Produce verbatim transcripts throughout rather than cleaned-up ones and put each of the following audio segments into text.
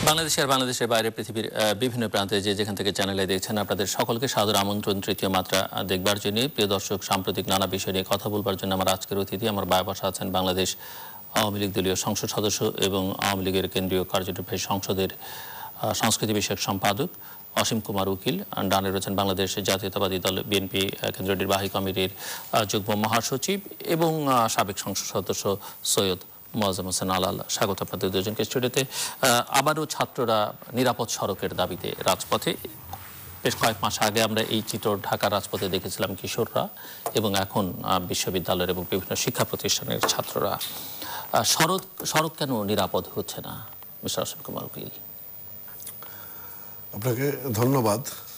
বাংলাদেশের বাংলাদেশের বাইরে পৃথিবীর বিভিন্ন প্রান্তে যে যেখান থেকে চ্যানেলে দেখছেন আপনাদের সকলকে সাদর আমন্ত্রণ তৃতীয় মাত্রা দেখবার জন্য। প্রিয় দর্শক, সাম্প্রতিক নানা বিষয় নিয়ে কথা বলবার জন্য আমার আজকের অতিথি আমার বায়বাসা আছেন বাংলাদেশ আওয়ামী লীগ দলীয় সংসদ সদস্য এবং আওয়ামী লীগের কেন্দ্রীয় কার্যনির্বাহী সংসদের সংস্কৃতি বিষয়ক সম্পাদক অসীম কুমার উকিল। ডানে রয়েছেন বাংলাদেশ জাতীয়তাবাদী দল বিএনপি কেন্দ্রীয় নির্বাহী কমিটির যুগ্ম মহাসচিব এবং সাবেক সংসদ সদস্য সৈয়দ মোয়াজ্জেম হোসেন আলাল। স্বাগত আপনাদের দুজনকে স্টুডিওতে। আবারও ছাত্ররা নিরাপদ সড়কের দাবিতে রাজপথে। বেশ কয়েক মাস আগে আমরা এই চিত্র ঢাকার রাজপথে দেখেছিলাম কিশোররা, এবং এখন বিশ্ববিদ্যালয়ের এবং বিভিন্ন শিক্ষা প্রতিষ্ঠানের ছাত্ররা। সড়ক সড়ক কেন নিরাপদ হচ্ছে না, মিস্টার অসীম কুমার উকিল? আপনাকে ধন্যবাদ।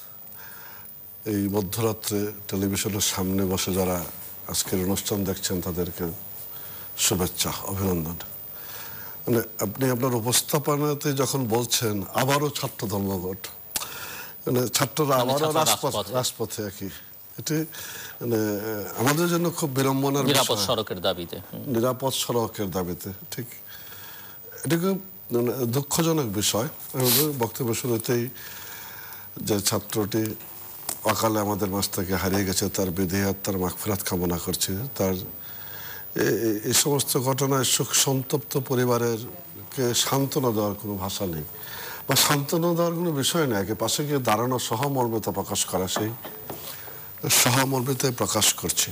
এই মধ্যরাত্রে টেলিভিশনের সামনে বসে যারা আজকের অনুষ্ঠান দেখছেন তাদেরকে শুভেচ্ছা, অভিনন্দন। মানে আপনি আপনার উপস্থাপনাতে যখন বলছেন আবারও ছাত্র ধর্মঘট, মানে ছাত্ররা আবারও রাজপথ রাজপথে একই, এটি মানে আমাদের জন্য খুব বিড়ম্বনার। নিরাপদ সড়কের দাবিতে নিরাপদ সড়কের দাবিতে ঠিক এটি খুব মানে দুঃখজনক বিষয়। বক্তব্য শুরুতেই যে ছাত্রটি অকালে আমাদের মাঝ থেকে হারিয়ে গেছে তার বিদেহাত তার মাগফিরাত কামনা করছে। তার এই সমস্ত ঘটনায় শোক সন্তপ্ত পরিবারের কে সান্ত্বনা দেওয়ার কোনো ভাষা নেই বা সান্ত্বনা দেওয়ার কোনো বিষয় নেই। একে পাশে গিয়ে দাঁড়ানো সহমর্মিতা প্রকাশ করা, সেই সহমর্মিতায় প্রকাশ করছি।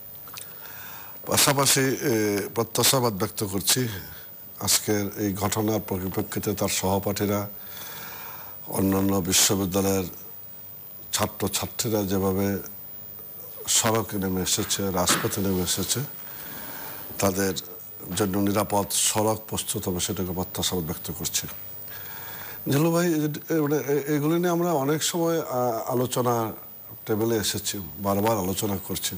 পাশাপাশি প্রত্যাশাবাদ ব্যক্ত করছি আজকের এই ঘটনার পরিপ্রেক্ষিতে তার সহপাঠীরা, অন্যান্য বিশ্ববিদ্যালয়ের ছাত্রছাত্রীরা যেভাবে সড়কে নেমে এসেছে, রাজপথে নেমে এসেছে, তাদের জন্য নিরাপদ সড়ক প্রস্তুত হবে সেটাকে প্রত্যাশাবাদ ব্যক্ত করছি। জিলু ভাই, মানে এগুলি নিয়ে আমরা অনেক সময় আলোচনা টেবিলে এসেছি, বারবার আলোচনা করছি।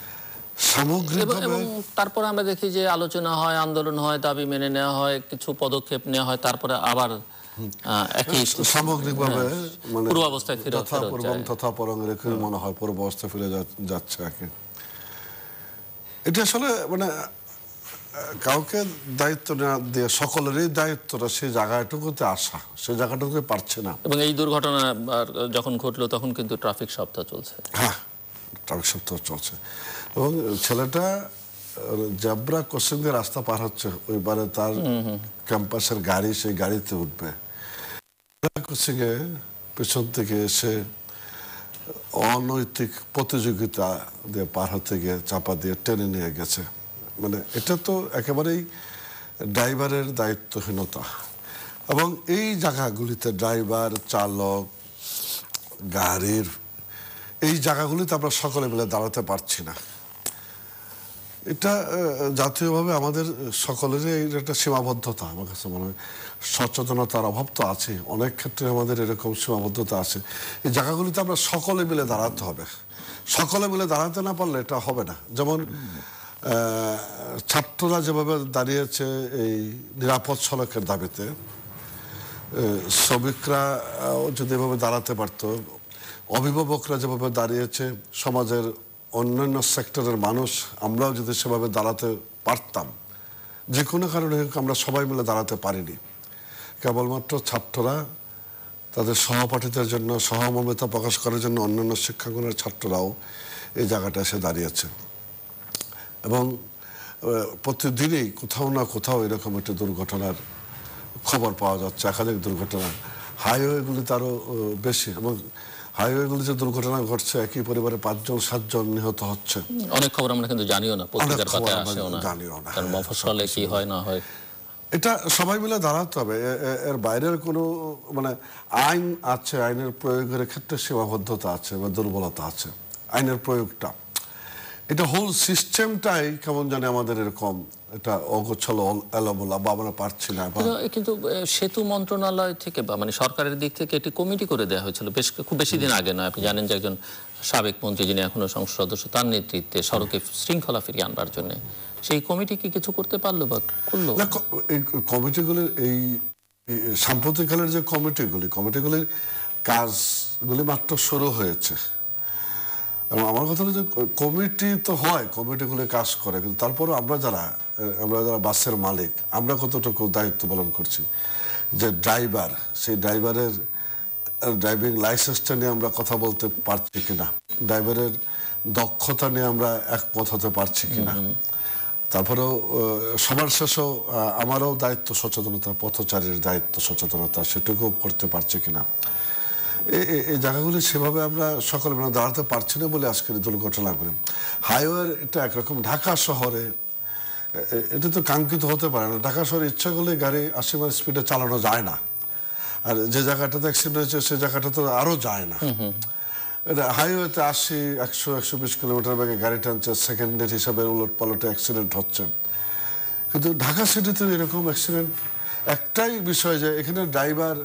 এবং তারপর আমরা দেখি যে আলোচনা হয়, আন্দোলন হয়, দাবি মেনে নেওয়া হয়, কিছু পদক্ষেপ নেওয়া হয়, তারপরে আবার একই সামগ্রিকভাবে মানে পূর্ব অবস্থায় ফিরে তথাপরং রেখে মনে হয় পূর্ব অবস্থায় ফিরে যাচ্ছে একে। এটা আসলে মানে কাউকে দায়িত্ব না দিয়ে সকলেরই দায়িত্বটা সেই জায়গাটুকুতে আসা, সেই জায়গাটুকুতে পারছে না। এবং এই দুর্ঘটনা যখন ঘটলো তখন কিন্তু ট্রাফিক সপ্তাহ চলছে। হ্যাঁ, ট্রাফিক সপ্তাহ চলছে এবং ছেলেটা জেব্রা ক্রসিং দিয়ে রাস্তা পার হচ্ছে, ওইবারে তার ক্যাম্পাসের গাড়ি সেই গাড়িতে উঠবে। ক্রসিং এ পেছন থেকে এসে অনৈতিক প্রতিযোগিতা দিয়ে পার হতে গিয়ে চাপা দিয়ে টেনে নিয়ে গেছে। মানে এটা তো একেবারেই ড্রাইভারের দায়িত্বহীনতা। এবং এই জায়গাগুলিতে ড্রাইভার, চালক, গাড়ির এই জায়গাগুলিতে আমরা সকলে মিলে দাঁড়াতে পারছি না। এটা জাতীয়ভাবে আমাদের সকলেরই একটা সীমাবদ্ধতা। আমার কাছে মনে হয় সচেতনতার অভাব তো আছে, অনেক ক্ষেত্রে আমাদের এরকম সীমাবদ্ধতা আছে। এই জায়গাগুলিতে আমরা সকলে মিলে দাঁড়াতে হবে। সকলে মিলে দাঁড়াতে না পারলে এটা হবে না। যেমন ছাত্ররা যেভাবে দাঁড়িয়েছে এই নিরাপদ সড়কের দাবিতে, শ্রমিকরা যদি এভাবে দাঁড়াতে পারত, অভিভাবকরা যেভাবে দাঁড়িয়েছে, সমাজের অন্যান্য সেক্টরের মানুষ আমরাও যদি সেভাবে দাঁড়াতে পারতাম, যে কোনো কারণে আমরা সবাই মিলে দাঁড়াতে পারিনি। কেবলমাত্র ছাত্ররা তাদের সহপাঠীদের জন্য সহমর্মিতা প্রকাশ করার জন্য অন্যান্য শিক্ষাগুণের ছাত্ররাও এই জায়গাটা এসে দাঁড়িয়েছে। এবং প্রতিদিনই কোথাও না কোথাও এরকম একটি দুর্ঘটনার খবর পাওয়া যাচ্ছে, একাধিক দুর্ঘটনা। হাইওয়েগুলিতে আরও বেশি, এবং হাইওয়েগুলি যে দুর্ঘটনা ঘটছে, একই পরিবারে পাঁচজন সাতজন নিহত হচ্ছে। অনেক খবর আমরা কিন্তু জানিও না, পত্রিকার পাতায় আসেও না, জানিও না কারণ মফস্বলে কি হয় না হয়। এটা সবাই মিলে দাঁড়াতে হবে। এর বাইরের কোনো মানে আইন আছে, আইনের প্রয়োগের ক্ষেত্রে সীমাবদ্ধতা আছে বা দুর্বলতা আছে। আইনের প্রয়োগটা, এটা হোল সিস্টেমটাই কেমন জানে আমাদের এরকম এটা অগোছালো এলোমেলো বা আমরা পারছি না। কিন্তু সেতু মন্ত্রণালয় থেকে বা মানে সরকারের দিক থেকে একটি কমিটি করে দেওয়া হয়েছিল বেশ খুব বেশি দিন আগে নয়। আপনি জানেন যে একজন সাবেক মন্ত্রী, যিনি এখনো সংসদ সদস্য, তার নেতৃত্বে সড়কে শৃঙ্খলা ফিরিয়ে আনবার জন্য সেই কমিটি কি কিছু করতে পারলো বা করলো না? এই কমিটিগুলির এই সাম্প্রতিককালের যে কমিটিগুলি কমিটিগুলির কাজগুলি মাত্র শুরু হয়েছে। এবং আমার কথা হলো যে কমিটি তো হয়, কমিটিগুলো কাজ করে, কিন্তু তারপরও আমরা যারা আমরা যারা বাসের মালিক, আমরা কতটুকু দায়িত্ব পালন করছি। যে ড্রাইভার, সেই ড্রাইভারের ড্রাইভিং লাইসেন্সটা নিয়ে আমরা কথা বলতে পারছি কিনা, ড্রাইভারের দক্ষতা নিয়ে আমরা একমত হতে পারছি কিনা। তারপরেও সবার শেষেও আমারও দায়িত্ব সচেতনতা, পথচারীর দায়িত্ব সচেতনতা, সেটুকুও করতে পারছি কিনা। এই জায়গাগুলি সেভাবে আমরা সকলে মানে দাঁড়াতে পারছি না বলে আজকের দুর্ঘটনা করে। হাইওয়ের এটা একরকম, ঢাকা শহরে এটা তো কাঙ্ক্ষিত হতে পারে না। ঢাকা শহরে ইচ্ছা করলে গাড়ি আশি মাইল স্পিডে চালানো যায় না, আর যে জায়গাটাতে অ্যাক্সিডেন্ট হয়েছে সে জায়গাটা তো আরও যায় না। এটা হাইওয়েতে আশি একশো একশো বিশ কিলোমিটার বেগে গাড়ি টানছে, সেকেন্ডের হিসাবে উলট পালটে অ্যাক্সিডেন্ট হচ্ছে। কিন্তু ঢাকা সিটিতে এরকম অ্যাক্সিডেন্ট একটাই বিষয়, যে এখানে ড্রাইভার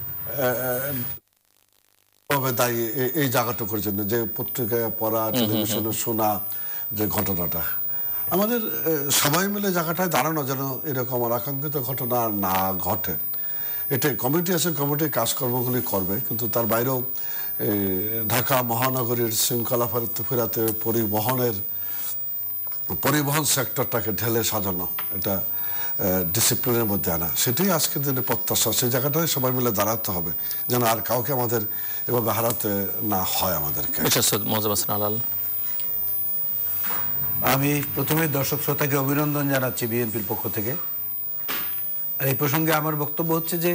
দায়ী এই জায়গাটুকুর জন্য, যে পত্রিকায় পড়া, টেলিভিশনে শোনা যে ঘটনাটা, আমাদের সবাই মিলে জায়গাটায় দাঁড়ানো যেন এরকম অনাকাঙ্ক্ষিত ঘটনা না ঘটে। এটা কমিটি আছে, কমিটি কাজকর্মগুলি করবে, কিন্তু তার বাইরেও ঢাকা মহানগরীর শৃঙ্খলা ফেরাতে পরিবহনের পরিবহন সেক্টরটাকে ঢেলে সাজানো, এটা ডিসিপ্লিনের মধ্যে আনা, সেটাই আজকের দিনে প্রত্যাশা। সেই জায়গাটায় সবাই মিলে দাঁড়াতে হবে যেন আর কাউকে আমাদের এভাবে হারাতে না হয় আমাদেরকে। সৈয়দ মোয়াজ্জেম হোসেন আলাল, আমি প্রথমে দর্শক শ্রোতাকে অভিনন্দন জানাচ্ছি বিএনপির পক্ষ থেকে। আর এই প্রসঙ্গে আমার বক্তব্য হচ্ছে যে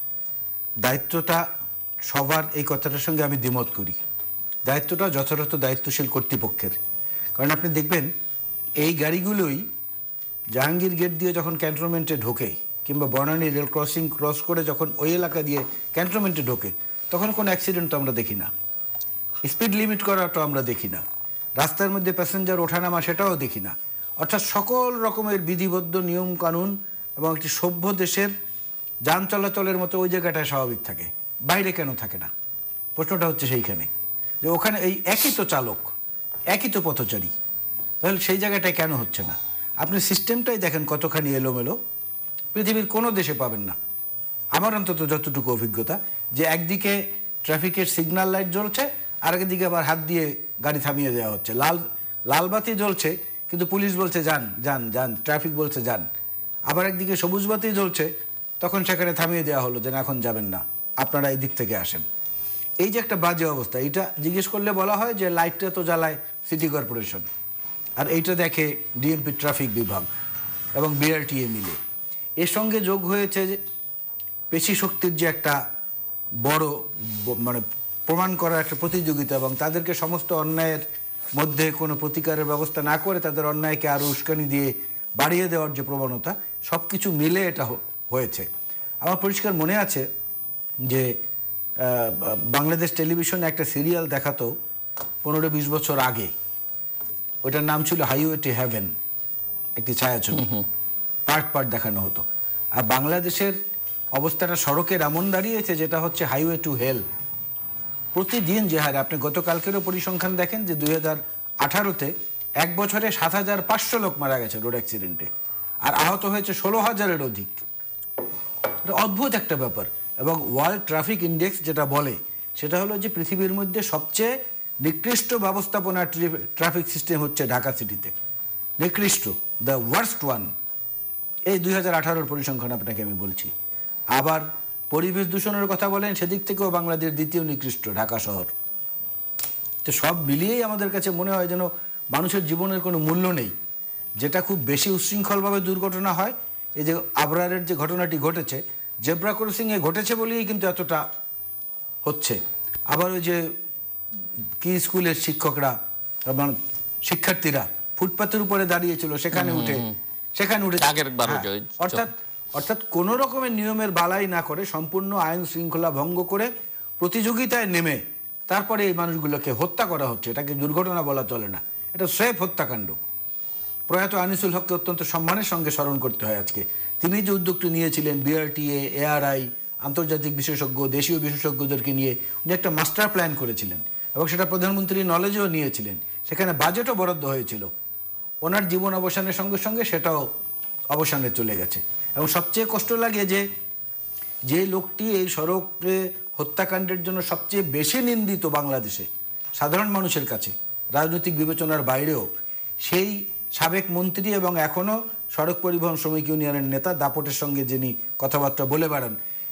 দায়িত্বটা সবার, এই কথাটার সঙ্গে আমি দ্বিমত করি। দায়িত্বটা যথাযথ দায়িত্বশীল কর্তৃপক্ষের। কারণ আপনি দেখবেন এই গাড়িগুলোই জাহাঙ্গীর গেট দিয়ে যখন ক্যান্টনমেন্টে ঢোকে, কিংবা বনানী রেল ক্রসিং ক্রস করে যখন ওই এলাকা দিয়ে ক্যান্টনমেন্টে ঢোকে, তখন কোনো অ্যাক্সিডেন্ট তো আমরা দেখি না, স্পিড লিমিট করাটা আমরা দেখি না, রাস্তার মধ্যে প্যাসেঞ্জার ওঠানামা সেটাও দেখি না। অর্থাৎ সকল রকমের বিধিবদ্ধ নিয়ম কানুন এবং একটি সভ্য দেশের যান চলাচলের মতো ওই জায়গাটায় স্বাভাবিক থাকে, বাইরে কেন থাকে না? প্রশ্নটা হচ্ছে সেইখানে, যে ওখানে এই একই তো চালক, একই তো পথচারী, তাহলে সেই জায়গাটায় কেন হচ্ছে না? আপনি সিস্টেমটাই দেখেন কতখানি এলোমেলো, পৃথিবীর কোনো দেশে পাবেন না। আমার অন্তত যতটুকু অভিজ্ঞতা, যে একদিকে ট্রাফিকের সিগন্যাল লাইট জ্বলছে, আর একদিকে আবার হাত দিয়ে গাড়ি থামিয়ে দেওয়া হচ্ছে। লাল লাল বাতি জ্বলছে, কিন্তু পুলিশ বলছে যান যান যান, ট্রাফিক বলছে যান। আবার একদিকে সবুজ বাতি জ্বলছে, তখন সেখানে থামিয়ে দেওয়া হলো যে না, এখন যাবেন না, আপনারা এই দিক থেকে আসেন। এই যে একটা বাজে অবস্থা, এইটা জিজ্ঞেস করলে বলা হয় যে লাইটটা তো জ্বালায় সিটি কর্পোরেশন, আর এইটা দেখে ডিএমপি ট্রাফিক বিভাগ এবং বিআরটিএ মিলে। এর সঙ্গে যোগ হয়েছে যে পেশি শক্তির যে একটা বড় মানে প্রমাণ করার একটা প্রতিযোগিতা, এবং তাদেরকে সমস্ত অন্যায়ের মধ্যে কোনো প্রতিকারের ব্যবস্থা না করে তাদের অন্যায়কে আরও উস্কানি দিয়ে বাড়িয়ে দেওয়ার যে প্রবণতা, সব কিছু মিলে এটা হয়েছে। আমার পরিষ্কার মনে আছে যে বাংলাদেশ টেলিভিশনে একটা সিরিয়াল দেখাতো পনেরো বিশ বছর আগে, ওইটার নাম ছিল হাইওয়ে টু হেভেন, একটি ছায়াছবি, পার্ট পার্ট দেখানো হতো। আর বাংলাদেশের অবস্থাটা সড়কের এমন দাঁড়িয়েছে যেটা হচ্ছে হাইওয়ে টু হেল। প্রতিদিন যে হারে, আপনি গতকালকেরও পরিসংখ্যান দেখেন যে দুই হাজার আঠারোতে এক বছরে সাত হাজার পাঁচশো লোক মারা গেছে রোড অ্যাক্সিডেন্টে, আর আহত হয়েছে ষোলো হাজারের অধিক। অদ্ভুত একটা ব্যাপার। এবং ওয়ার্ল্ড ট্রাফিক ইন্ডেক্স যেটা বলে, সেটা হলো যে পৃথিবীর মধ্যে সবচেয়ে নিকৃষ্ট ব্যবস্থাপনা ট্রাফিক সিস্টেম হচ্ছে ঢাকা সিটিতে, নিকৃষ্ট, দ্য ওয়ার্স্ট ওয়ান। এই দুই হাজার আঠারোর পরিসংখ্যান আপনাকে আমি বলছি। আবার পরিবেশ দূষণের কথা বলেন, সেদিক থেকেও বাংলাদেশ দ্বিতীয় নিকৃষ্ট, ঢাকা শহর। তো সব মিলিয়েই আমাদের কাছে মনে হয় যেন মানুষের জীবনের কোনো মূল্য নেই। যেটা খুব বেশি উচ্ছৃঙ্খলভাবে দুর্ঘটনা হয়, এই যে আবরারের যে ঘটনাটি ঘটেছে, জেব্রা ক্রসিংয়ে ঘটেছে বলেই কিন্তু এতটা হচ্ছে। আবার ওই যে কি স্কুলের শিক্ষকরা এবং শিক্ষার্থীরা ফুটপাতের উপরে দাঁড়িয়েছিল, সেখানে উঠে সেখানে উঠে অর্থাৎ অর্থাৎ কোনো রকমের নিয়মের বালাই না করে, সম্পূর্ণ আইন শৃঙ্খলা ভঙ্গ করে প্রতিযোগিতায় নেমে তারপরে এই মানুষগুলোকে হত্যা করা হচ্ছে। এটাকে দুর্ঘটনা বলা চলে না, এটা স্রেফ হত্যাকাণ্ড। প্রয়াত আনিসুল হককে অত্যন্ত সম্মানের সঙ্গে স্মরণ করতে হয় আজকে। তিনি যে উদ্যোগটি নিয়েছিলেন, বিআরটিএ, এআরআই, আন্তর্জাতিক বিশেষজ্ঞ, দেশীয় বিশেষজ্ঞদেরকে নিয়ে উনি একটা মাস্টার প্ল্যান করেছিলেন, এবং সেটা প্রধানমন্ত্রী নলেজেও নিয়েছিলেন, সেখানে বাজেটও বরাদ্দ হয়েছিল। ওনার জীবন অবসানের সঙ্গে সঙ্গে সেটাও অবসানে চলে গেছে। এবং সবচেয়ে কষ্ট লাগে যে যে লোকটি এই সড়কে হত্যাকাণ্ডের জন্য সবচেয়ে বেশি নিন্দিত বাংলাদেশে সাধারণ মানুষের কাছে, রাজনৈতিক বিবেচনার বাইরেও, সেই সাবেক মন্ত্রী এবং এখনও সড়ক পরিবহন শ্রমিক ইউনিয়নের নেতা, দাপটের সঙ্গে যিনি কথাবার্তা বলে বেড়ান,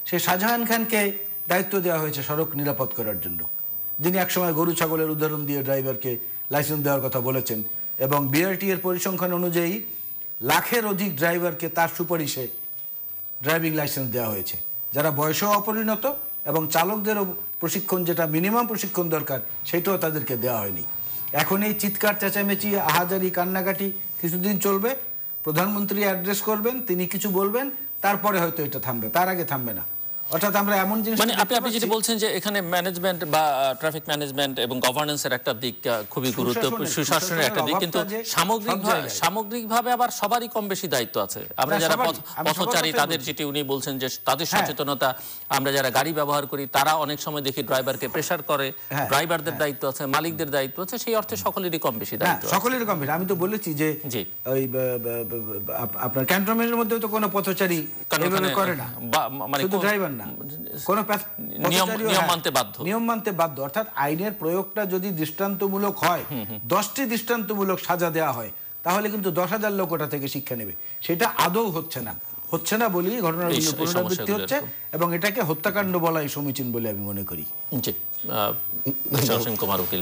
সে শাহজাহান খানকে দায়িত্ব দেওয়া হয়েছে সড়ক নিরাপদ করার জন্য, যিনি একসময় গরু ছাগলের উদাহরণ দিয়ে ড্রাইভারকে লাইসেন্স দেওয়ার কথা বলেছেন, এবং বিআরটি এর পরিসংখ্যান অনুযায়ী লাখের অধিক ড্রাইভারকে তার সুপারিশে ড্রাইভিং লাইসেন্স দেওয়া হয়েছে, যারা বয়সেও অপরিণত এবং চালকদেরও প্রশিক্ষণ, যেটা মিনিমাম প্রশিক্ষণ দরকার, সেটাও তাদেরকে দেওয়া হয়নি। এখন এই চিৎকার চেঁচামেচি, আহাজারি, কান্নাকাটি কিছুদিন চলবে, প্রধানমন্ত্রী অ্যাড্রেস করবেন, তিনি কিছু বলবেন, তারপরে হয়তো এটা থামবে, তার আগে থামবে না। অর্থাৎ আমরা এমন জিনিস, মানে আপনি আপনি যেটা বলছেন যে এখানে ম্যানেজমেন্ট বা ট্রাফিক ম্যানেজমেন্ট এবং গভর্নেন্সের একটা দিক খুবই গুরুত্বপূর্ণ, সুশাসনের একটা দিক, কিন্তু সামগ্রিকভাবে সামগ্রিকভাবে আবার সবারই কম বেশি দায়িত্ব আছে। আমরা যারা পথচারী তাদের, যেটি উনি বলছেন যে তাদের সচেতনতা, আমরা যারা গাড়ি ব্যবহার করি তারা অনেক সময় দেখি ড্রাইভারকে প্রেসার করে, ড্রাইভারদের দায়িত্ব আছে, মালিকদের দায়িত্ব আছে, সেই অর্থে সকলেরই কম বেশি দায়িত্ব, সকলেরই কম বেশি। আমি তো বলেছি যে ওই আপনার ক্যান্টনমেন্টের মধ্যে তো কোনো পথচারী করে না, মানে শুধু ড্রাইভার না, কোন নিয়ম মানতে বাধ্য, নিয়ম মানতে বাধ্য। অর্থাৎ আইনের প্রয়োগটা যদি দৃষ্টান্তমূলক হয়, দশটি দৃষ্টান্তমূলক সাজা দেওয়া হয়, তাহলে কিন্তু দশ হাজার লোক ওটা থেকে শিক্ষা নেবে। সেটা আদৌ হচ্ছে না, হচ্ছে না বলেই ঘটনার পুনরাবৃত্তি হচ্ছে, এবং এটাকে হত্যাকাণ্ড বলাই সমীচীন বলে আমি মনে করি। জি, অসীম কুমার উকিল।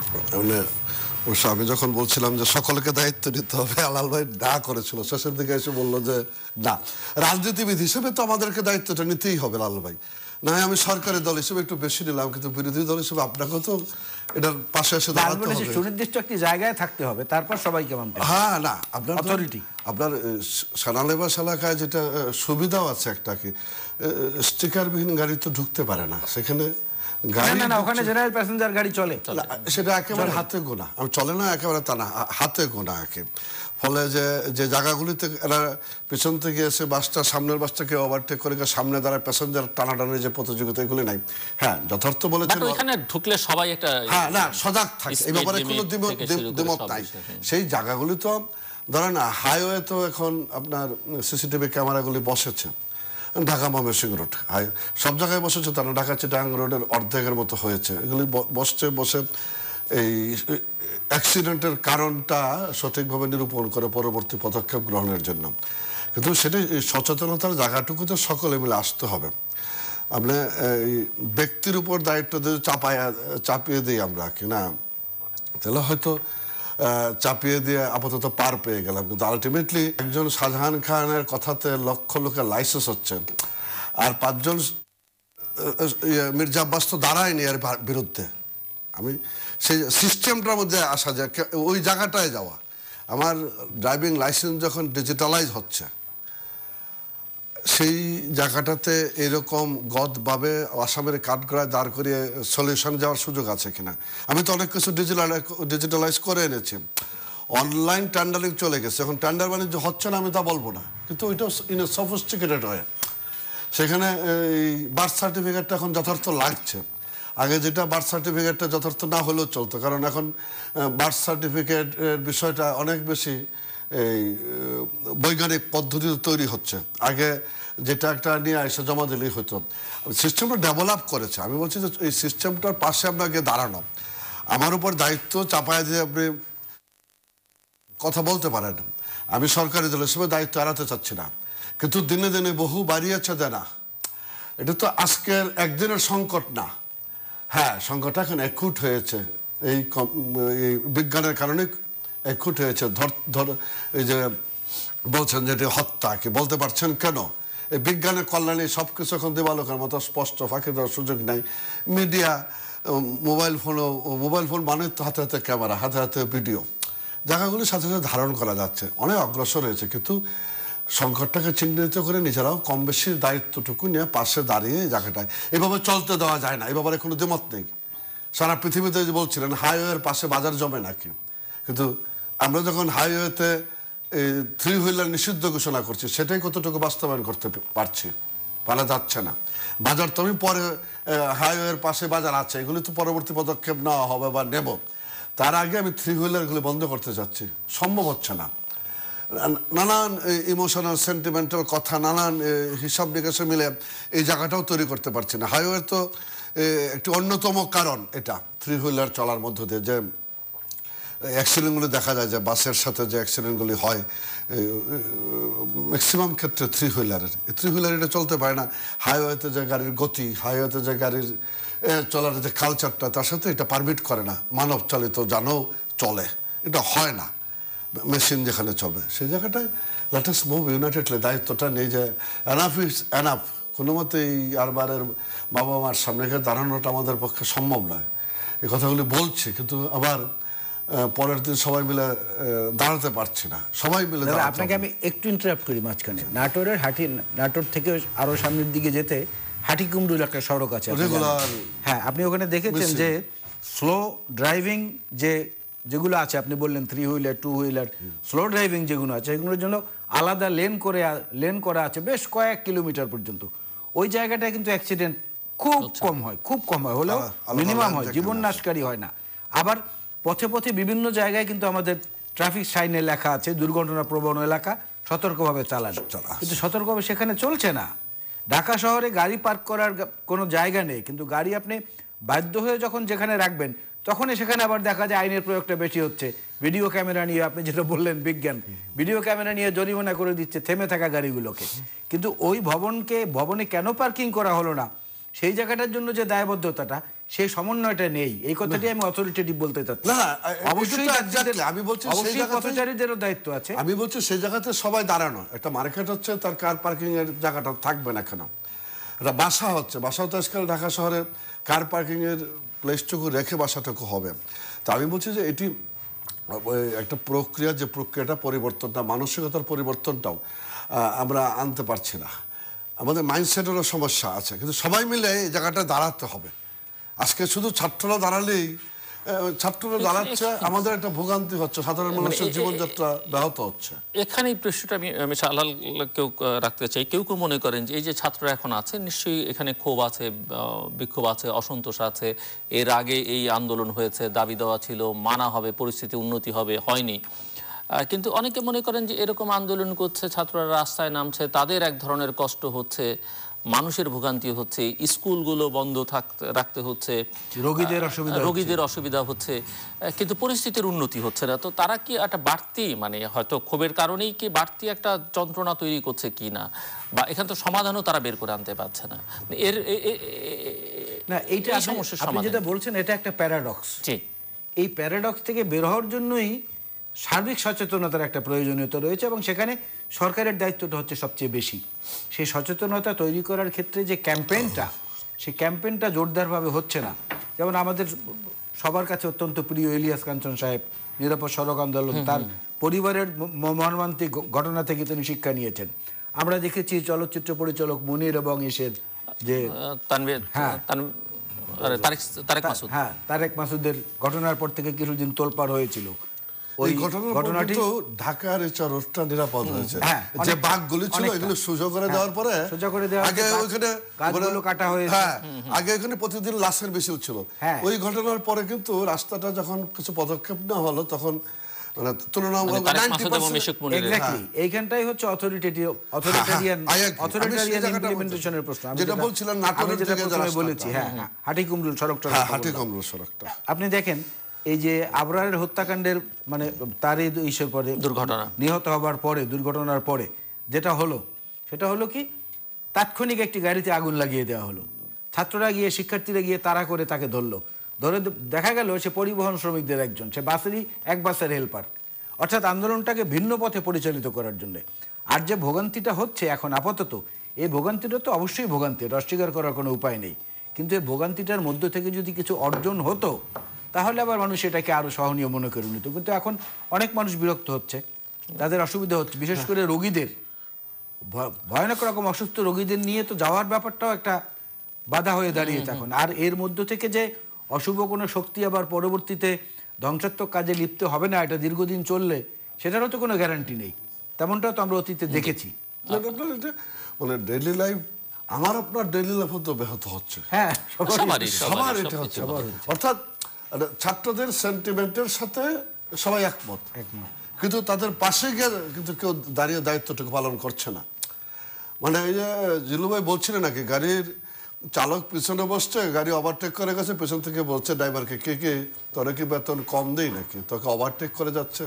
আমি যখন বলছিলাম যে সকলকে দায়িত্ব নিতে হবে, আলাল ভাই না করেছিল, শেষের দিকে এসে বললো যে না, রাজনীতিবিদ হিসেবে তো আমাদেরকে দায়িত্বটা নিতেই হবে লাল ভাই, না হয় আমি সরকারি দল হিসেবে একটু বেশি নিলাম, কিন্তু বিরোধী দল হিসেবে আপনাকেও তো এটার পাশে এসে দাঁড়াতে হবে, সুনির্দিষ্ট একটি জায়গায় থাকতে হবে, তারপর সবাইকে মানতে হবে। হ্যাঁ, না আপনার অথরিটি, আপনার সানালেবাস এলাকায় যেটা সুবিধাও আছে, একটা কি স্টিকারবিহীন গাড়ি তো ঢুকতে পারে না সেখানে, ওখানে জেনারেল প্যাসেঞ্জার গাড়ি চলে, সেটা একেবারে হাতে গোনা, আমি চলে না একেবারে তা না, হাতে গোনা একে। ফলে যে যে জায়গাগুলিতে এরা পেছন থেকে এসে বাসটা, সামনের বাসটাকে ওভারটেক করে সামনে দাঁড়ায় প্যাসেঞ্জার টানাটানির যে প্রতিযোগিতা, এগুলি নাই। হ্যাঁ, যথার্থ বলেছেন, ওখানে ঢুকলে সবাই একটা, হ্যাঁ না, সজাগ থাকে, এই ব্যাপারে কোনো দ্বিমত নাই। সেই জায়গাগুলি তো ধরেন হাইওয়ে তো এখন আপনার সিসিটিভি ক্যামেরাগুলি বসেছে, ঢাকা ময়মনসিংহ রোড সব জায়গায় বসেছে, তারা ঢাকা চিটাগাং রোডের অর্ধেকের মতো হয়েছে, এগুলি বসছে, বসে এই অ্যাক্সিডেন্টের কারণটা সঠিকভাবে নিরূপণ করে পরবর্তী পদক্ষেপ গ্রহণের জন্য। কিন্তু সেটা সচেতনতার জায়গাটুকু তো সকলে মিলে আসতে হবে। আপনি এই ব্যক্তির উপর দায়িত্ব যদি চাপায় চাপিয়ে দিই আমরা কিনা, তাহলে হয়তো চাপিয়ে দিয়ে আপাতত পার পেয়ে গেলাম, কিন্তু আলটিমেটলি একজন শাহজাহান খানের কথাতে লক্ষ লোকের লাইসেন্স হচ্ছে, আর পাঁচজন মির্জা আব্বাস তো দাঁড়ায়নি এর বিরুদ্ধে। আমি সেই সিস্টেমটার মধ্যে আসা যায়, ওই জায়গাটায় যাওয়া। আমার ড্রাইভিং লাইসেন্স যখন ডিজিটালাইজ হচ্ছে, সেই জায়গাটাতে এরকম গদভাবে আসামের কাঠগড়ায় দাঁড় করিয়ে সলিউশন যাওয়ার সুযোগ আছে কিনা। আমি তো অনেক কিছু ডিজিটালাইজ ডিজিটালাইজ করে এনেছি, অনলাইন টেন্ডারিং চলে গেছে, এখন টেন্ডার বাণিজ্য হচ্ছে না আমি তা বলবো না, কিন্তু ওইটাও ইন এ সফিস্টিকেটেড হয়ে, সেখানে এই বার্থ সার্টিফিকেটটা এখন যথার্থ লাগছে। আগে যেটা বার্থ সার্টিফিকেটটা যথার্থ না হলেও চলতো, কারণ এখন বার্থ সার্টিফিকেট বিষয়টা অনেক বেশি এই বৈজ্ঞানিক পদ্ধতিতে তৈরি হচ্ছে। আগে যেটা একটা নিয়ে এসে জমা দিলেই হতো, সিস্টেমটা ডেভেলপ করেছে। আমি বলছি যে এই সিস্টেমটার পাশে আপনাকে দাঁড়ানো, আমার উপর দায়িত্ব চাপায় দিয়ে আপনি কথা বলতে পারেন, আমি সরকারি দল হিসেবে দায়িত্ব এড়াতে চাচ্ছি না, কিন্তু দিনে দিনে বহু বাড়িয়েছে দেনা, এটা তো আজকের একদিনের সংকট না। হ্যাঁ, সংকটটা এখন একুট হয়েছে, এই বিজ্ঞানের কারণে একুট হয়েছে। ধর ধর এই যে বলছেন যে এটি হত্যা, কি বলতে পারছেন কেন? এই বিজ্ঞানের কল্যাণে সব কিছু এখন দেবালোকের মতো স্পষ্ট, ফাঁকি দেওয়ার সুযোগ নাই। মিডিয়া, মোবাইল ফোনও, মোবাইল ফোন মানে তো হাতে হাতে ক্যামেরা, হাতে হাতে ভিডিও, জায়গাগুলির সাথে সাথে ধারণ করা যাচ্ছে, অনেক অগ্রসর হয়েছে। কিন্তু সংকটটাকে চিহ্নিত করে নিজেরাও কম বেশি দায়িত্বটুকু নিয়ে পাশে দাঁড়িয়ে এই জায়গাটায় এভাবে চলতে দেওয়া যায় না, এই ব্যাপারে কোনো দ্বিমত নেই। সারা পৃথিবীতে যে বলছিলেন হাইওয়ের পাশে বাজার জমে নাকি, কিন্তু আমরা যখন হাইওয়েতে থ্রি হুইলার নিষিদ্ধ ঘোষণা করছি, সেটাই কতটুকু বাস্তবায়ন করতে পারছি, পারা যাচ্ছে না। বাজার তো আমি পরে, হাইওয়ের পাশে বাজার আছে, এগুলি তো পরবর্তী পদক্ষেপ নেওয়া হবে বা নেব, তার আগে আমি থ্রি হুইলারগুলি বন্ধ করতে যাচ্ছি, সম্ভব হচ্ছে না। নানান ইমোশনাল সেন্টিমেন্টাল কথা, নানান হিসাব নিকাশে মিলে এই জায়গাটাও তৈরি করতে পারছি না। হাইওয়ে তো একটি অন্যতম কারণ এটা থ্রি হুইলার চলার মধ্য দিয়ে, যে অ্যাক্সিডেন্টগুলি দেখা যায় যে বাসের সাথে যে অ্যাক্সিডেন্টগুলি হয় ম্যাক্সিমাম ক্ষেত্রে থ্রি হুইলারের থ্রি হুইলার এটা চলতে পারে না। হাইওয়েতে যে গাড়ির গতি, হাইওয়েতে যে গাড়ির চলার যে কালচারটা, তার সাথে এটা পারমিট করে না। মানব চালিত যানও চলে, এটা হয় না মেশিন যেখানে চলবে। সেই জায়গাটায় লেট আস মুভ ইউনাইটেডলি দায়িত্বটা নেই যে এনাফ ইজ এনাফ। কোনো মতেই আরবারের বাবা মার সামনে গিয়ে দাঁড়ানোটা আমাদের পক্ষে সম্ভব নয়। এই কথাগুলি বলছি, কিন্তু আবার পরের দিন সবাই মিলে দাঁড়াতে পারছি না, সবাই মিলে। আপনাকে আমি একটু ইন্টারাপ্ট করি মাঝখানে। নাটোরের হাটি, নাটোর থেকে আরো সামনের দিকে যেতে হাটিকুমরুল একটা সড়ক আছে, হ্যাঁ, আপনি ওখানে দেখেছেন যে স্লো ড্রাইভিং যে যেগুলো আছে, আপনি বললেন three wheeler, two wheeler, slow driving যেগুলো আছে এগুলোর জন্য আলাদা লেন করে লেন করা আছে বেশ কয়েক কিলোমিটার পর্যন্ত। ওই জায়গাটায় কিন্তু অ্যাক্সিডেন্ট খুব কম হয়, খুব কম হয়, হলেও মিনিমাম হয়, জীবন নাশকারী হয় না। আবার পথে পথে বিভিন্ন জায়গায় কিন্তু আমাদের ট্রাফিক সাইনে লেখা আছে দুর্ঘটনা প্রবণ এলাকা, সতর্কভাবে চালান, কিন্তু সতর্কভাবে সেখানে চলছে না। ঢাকা শহরে গাড়ি পার্ক করার কোনো জায়গা নেই, কিন্তু গাড়ি আপনি বাধ্য হয়ে যখন যেখানে রাখবেন তখনই সেখানে আবার দেখা যায় আইনের প্রয়োগটা বেশি হচ্ছে। ভিডিও ক্যামেরা নিয়ে, আপনি যেটা বললেন বিজ্ঞান, ভিডিও ক্যামেরা নিয়ে জরিমানা করে দিচ্ছে থেমে থাকা গাড়িগুলোকে। কিন্তু ওই ভবনকে ভবনে কেন পার্কিং করা হলো না, সেই জায়গাটার জন্য যে দায়বদ্ধতাটা, সেই সমন্বয়টা নেই। এই কথাটি আমি অথরিটেটিভ বলতে চাচ্ছি। না, অবশ্যই আমি বলছি অবশ্যই পথচারীদেরও দায়িত্ব আছে। আমি বলছি সেই জায়গাতে সবাই দাঁড়ানো। একটা মার্কেট হচ্ছে, তার কার পার্কিং এর জায়গাটা থাকবে না কেন? একটা বাসা হচ্ছে, বাসাও তো আজকাল ঢাকা শহরে কার পার্কিং এর প্লেসটুকু রেখে বাসাটুকু হবে। তা আমি বলছি যে এটি একটা প্রক্রিয়া, যে প্রক্রিয়াটা পরিবর্তনটা, মানসিকতার পরিবর্তনটাও আমরা আনতে পারছি না। আমাদের মাইন্ডসেটেরও সমস্যা আছে, কিন্তু সবাই মিলে এই জায়গাটা দাঁড়াতে হবে। আজকে শুধু ছাত্ররা দাঁড়ালেই, ছাত্ররা দাঁড়াচ্ছে, আমাদের একটা ভোগান্তি হচ্ছে, সাধারণ মানুষের জীবনযাত্রা ব্যাহত হচ্ছে। এখানে এই প্রশ্নটা আমি আমি আলালকেও রাখতে চাই। কেউ কেউ মনে করেন যে এই যে ছাত্ররা এখন আছে, নিশ্চয়ই এখানে ক্ষোভ আছে, বিক্ষোভ আছে, অসন্তোষ আছে। এর আগে এই আন্দোলন হয়েছে, দাবি দেওয়া ছিল, মানা হবে, পরিস্থিতি উন্নতি হবে, হয়নি। কিন্তু অনেকে মনে করেন যে এরকম আন্দোলন করছে, ছাত্ররা রাস্তায় নামছে, তাদের এক ধরনের কষ্ট হচ্ছে, মানুষের ভোগান্তি হচ্ছে, স্কুলগুলো বন্ধ থাকতে রাখতে হচ্ছে, রোগীদের অসুবিধা রোগীদের অসুবিধা হচ্ছে, কিন্তু পরিস্থিতির উন্নতি হচ্ছে না। তো তারা কি একটা বাড়তি, মানে হয়তো ক্ষোভের কারণেই কি বাড়তি একটা যন্ত্রণা তৈরি করছে কি না, বা এখানে তো সমাধানও তারা বের করে আনতে পারছে না। এর না, এইটা আপনি যেটা বলছেন এটা একটা প্যারাডক্স। এই প্যারাডক্স থেকে বের হওয়ার জন্যই সার্বিক সচেতনতার একটা প্রয়োজনীয়তা রয়েছে, এবং সেখানে সরকারের দায়িত্বটা হচ্ছে সবচেয়ে বেশি। সেই সচেতনতা তৈরি করার ক্ষেত্রে যে ক্যাম্পেইনটা, সেই ক্যাম্পেইনটা জোরদারভাবে হচ্ছে না। যেমন আমাদের সবার কাছে অত্যন্ত প্রিয় ইলিয়াস কাঞ্চন সাহেব, নিরাপদ সড়ক আন্দোলন, তার পরিবারের মর্মান্তিক ঘটনা থেকে তিনি শিক্ষা নিয়েছেন। আমরা দেখেছি চলচ্চিত্র পরিচালক মনির এবং ইসের যে হ্যাঁ হ্যাঁ তারেক মাসুদের ঘটনার পর থেকে কিছুদিন তোলপাড় হয়েছিল। ওই ঘটনাটি ঢাকার রোডটা নিরাপদ হয়েছে, যে বাঘগুলি ছিল এগুলো সোজা করে দেওয়ার পরে, সোজা করে দেওয়ার আগে ওখানে গাছগুলো কাটা হয়েছে, হ্যাঁ আগে ওখানে প্রতিদিন লাশের মিছিল ছিল। ওই ঘটনার পরে কিন্তু রাস্তাটা যখন কিছু পদক্ষেপ না হলো, তখন মানে তুলনামূলক এইখানটাই হচ্ছে অথরিটেটিভ অথরিটেরিয়ান অথরিটেরিয়ান ইমপ্লিমেন্টেশনের প্রশ্ন, যেটা বলছিলেন নাটোরের দিকে যারা বলেছি। হ্যাঁ, হাটিকুমরুল সড়কটা, হাটিকুমরুল সড়কটা আপনি দেখেন, এই যে আবরারের হত্যাকাণ্ডের মানে তারই ইসের পরে দুর্ঘটনা নিহত হবার পরে, দুর্ঘটনার পরে যেটা হলো, সেটা হলো কি তাৎক্ষণিক একটি গাড়িতে আগুন লাগিয়ে দেওয়া হলো। ছাত্ররা গিয়ে, শিক্ষার্থীরা গিয়ে তাড়া করে তাকে ধরলো, ধরে দেখা গেল সে পরিবহন শ্রমিকদের একজন, সে বাসেরই এক বাসের হেল্পার। অর্থাৎ আন্দোলনটাকে ভিন্ন পথে পরিচালিত করার জন্য। আর যে ভোগান্তিটা হচ্ছে এখন আপাতত, এই ভোগান্তিটা তো অবশ্যই ভোগান্তি, অস্বীকার করার কোনো উপায় নেই। কিন্তু এই ভোগান্তিটার মধ্য থেকে যদি কিছু অর্জন হতো, তাহলে আবার মানুষ এটাকে আরো সহনীয় মনে করে নিত। কিন্তু এখন অনেক মানুষ বিরক্ত হচ্ছে, তাদের অসুবিধা হচ্ছে, বিশেষ করে রোগীদের, ভয়ানক রকম অসুস্থ রোগীদের নিয়ে তো যাওয়ার ব্যাপারটাও একটা বাধা হয়ে দাঁড়িয়েছে এখন। আর এর মধ্য থেকে যে অশুভ কোনো শক্তি আবার পরবর্তীতে ধ্বংসাত্মক কাজে লিপ্ত হবে না, এটা দীর্ঘদিন চললে, সেটারও তো কোনো গ্যারান্টি নেই। তেমনটাও তো আমরা অতীতে দেখেছি। মানে ডেইলি লাইফ, আমার আপনার ডেইলি লাইফ তো ব্যাহত হচ্ছে। হ্যাঁ, সবার এটা হচ্ছে। অর্থাৎ ছাত্রদের সেন্টিমেন্টের সাথে সবাই একমত, কিন্তু তাদের পাশে গিয়ে কিন্তু কেউ দাঁড়িয়ে দায়িত্বটুকু পালন করছে না। মানে এই যে জিলু ভাই বলছিলেন নাকি, গাড়ির চালক পিছনে বসছে, গাড়ি ওভারটেক করে গেছে, পেছন থেকে বলছে ড্রাইভারকে, কে কে তোরা কি বেতন কম দেই নাকি, তোকে ওভারটেক করে যাচ্ছে।